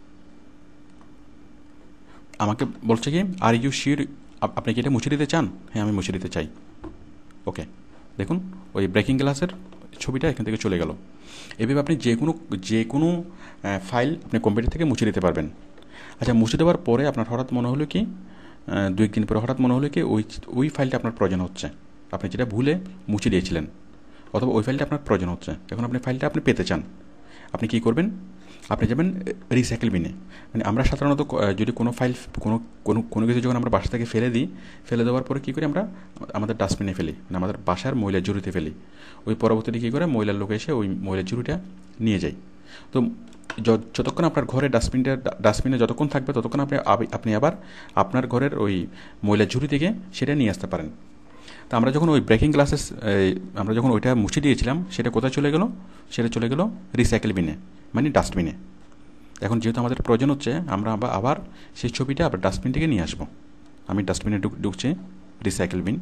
আমাকে বলছে কি, আর ইউ শিওর, আপনি কি এটা মুছে দিতে চান? হ্যাঁ, আমি মুছে দিতে চাই। ওকে, দেখুন ওই ব্রেকিং গ্লাসের ছবিটা এখান থেকে চলে গেল। এভাবে আপনি যে কোনো ফাইল আপনি কম্পিউটার থেকে মুছে দিতে পারবেন। আচ্ছা, মুছে দেওয়ার পরে আপনার হঠাৎ মনে হলো কি দু একদিন পরে হঠাৎ মনে হলো কি ওই ফাইলটা আপনার প্রয়োজন হচ্ছে, আপনি যেটা ভুলে মুছে দিয়েছিলেন, অথবা ওই ফাইলটা আপনার প্রয়োজন হচ্ছে, এখন আপনি ফাইলটা আপনি পেতে চান, আপনি কী করবেন? আপনি যাবেন রিসাইকেল বিনে। মানে আমরা সাধারণত যদি কোনো ফাইল কোনো কিছু যখন আমরা বাসা থেকে ফেলে দেওয়ার পরে কী করি, আমরা আমাদের ডাস্টবিনে ফেলি, মানে আমাদের বাসার ময়লার ঝুড়িতে ফেলি। ওই পরবর্তীতে কী করে ময়লার লোক এসে ওই ময়লার ঝুড়িটা নিয়ে যায়। তো যতক্ষণ আপনার ঘরে ডাস্টবিনে যতক্ষণ থাকবে ততক্ষণ আপনি আবার আপনার ঘরের ওই ময়লার ঝুড়ি থেকে সেটা নিয়ে আসতে পারেন। তা আমরা যখন ওই ব্রেকিং ক্লাসেস আমরা যখন ওইটা মুছে দিয়েছিলাম, সেটা কোথায় চলে গেল? সেটা চলে গেল রিসাইকেল বিনে, মানে ডাস্টবিনে। এখন যেহেতু আমাদের প্রয়োজন হচ্ছে, আমরা আবার সেই ছবিটা আবার ডাস্টবিন থেকে নিয়ে আসবো। আমি ডাস্টবিনে ঢুকছি, রিসাইকেল বিন।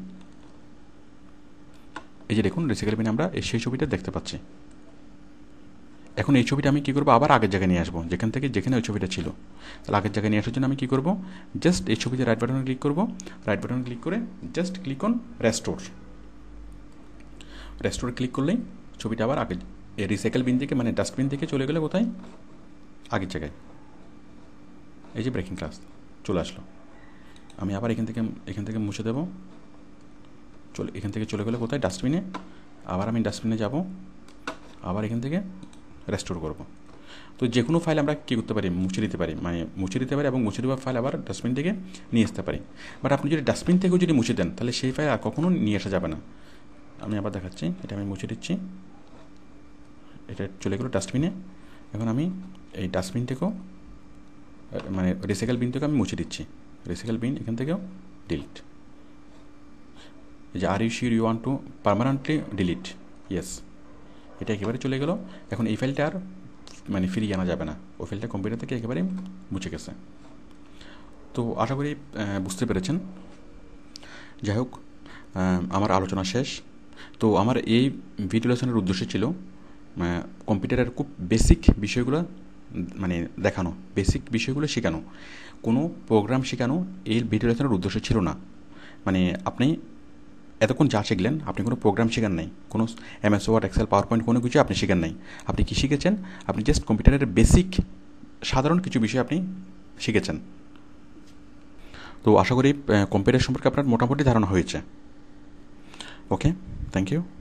এই যে দেখুন রিসাইকেল বিনে আমরা সেই ছবিটা দেখতে পাচ্ছি। এখন এই ছবিটা আমি কী করবো? আবার আগের জায়গায় নিয়ে আসবো, যেখানে ওই ছবিটা ছিল। তাহলে আগের জায়গায় নিয়ে আসার জন্য আমি কী করবো? জাস্ট এই ছবিতে রাইট বাটনে ক্লিক করবো। রাইট বাটনে ক্লিক করে just click on restore click করলেই ছবিটা আবার আগে এই রিসাইকেল বিন থেকে, মানে ডাস্টবিন থেকে চলে গেলে কোথায়? আগের জায়গায়। এই যে ব্রেকিং ক্লাস চলে আসলো। আমি আবার এখান থেকে মুছে দেবো। এখান থেকে চলে গেলে কোথায়? ডাস্টবিনে। আবার আমি ডাস্টবিনে যাব, আবার এখান থেকে রেস্টোর করব। তো যে কোনো ফাইল আমরা কী করতে পারি? মুছে দিতে পারি, মানে মুছে দিতে পারি, এবং মুছে দেওয়া ফাইল আবার ডাস্টবিন থেকে নিয়ে আসতে পারি। বাট আপনি যদি ডাস্টবিন থেকেও যদি মুছে দেন, তাহলে সেই ফাইল আর কখনো নিয়ে আসা যাবে না। আমি আবার দেখাচ্ছি, এটা আমি মুছে দিচ্ছি, এটা চলে গেলো ডাস্টবিনে। এখন আমি এই ডাস্টবিন থেকেও, মানে রিসাইকেল বিন থেকেও আমি মুছে দিচ্ছি। রিসাইকেল বিন এখান থেকেও ডিলিট। এই যে are you sure you want to permanently delete? Yes, এটা একেবারে চলে গেল। এখন এই ফাইলটা আর মানে ফিরিয়ে আনা যাবে না, ওই ফাইলটা কম্পিউটার থেকে একেবারে মুছে গেছে। তো আশা করি বুঝতে পেরেছেন। যাই হোক, আমার আলোচনা শেষ। তো আমার এই ভিডিও লেসনের উদ্দেশ্য ছিল কম্পিউটারের খুব বেসিক বিষয়গুলো মানে দেখানো, বেসিক বিষয়গুলো শেখানো। কোনো প্রোগ্রাম শেখানো এই ভিডিও লেসনের উদ্দেশ্য ছিল না। মানে আপনি এতক্ষণ যা শিখলেন, আপনি কোনো প্রোগ্রাম শেখান নাই, কোনো MS ওয়ার্ড, এক্সেল, পাওয়ার পয়েন্ট কোনো কিছু আপনি শেখান নাই। আপনি কী শিখেছেন? আপনি জাস্ট কম্পিউটারের বেসিক সাধারণ কিছু বিষয় আপনি শিখেছেন। তো আশা করি কম্পিউটার সম্পর্কে আপনার মোটামুটি ধারণা হয়েছে। Okay, thank you.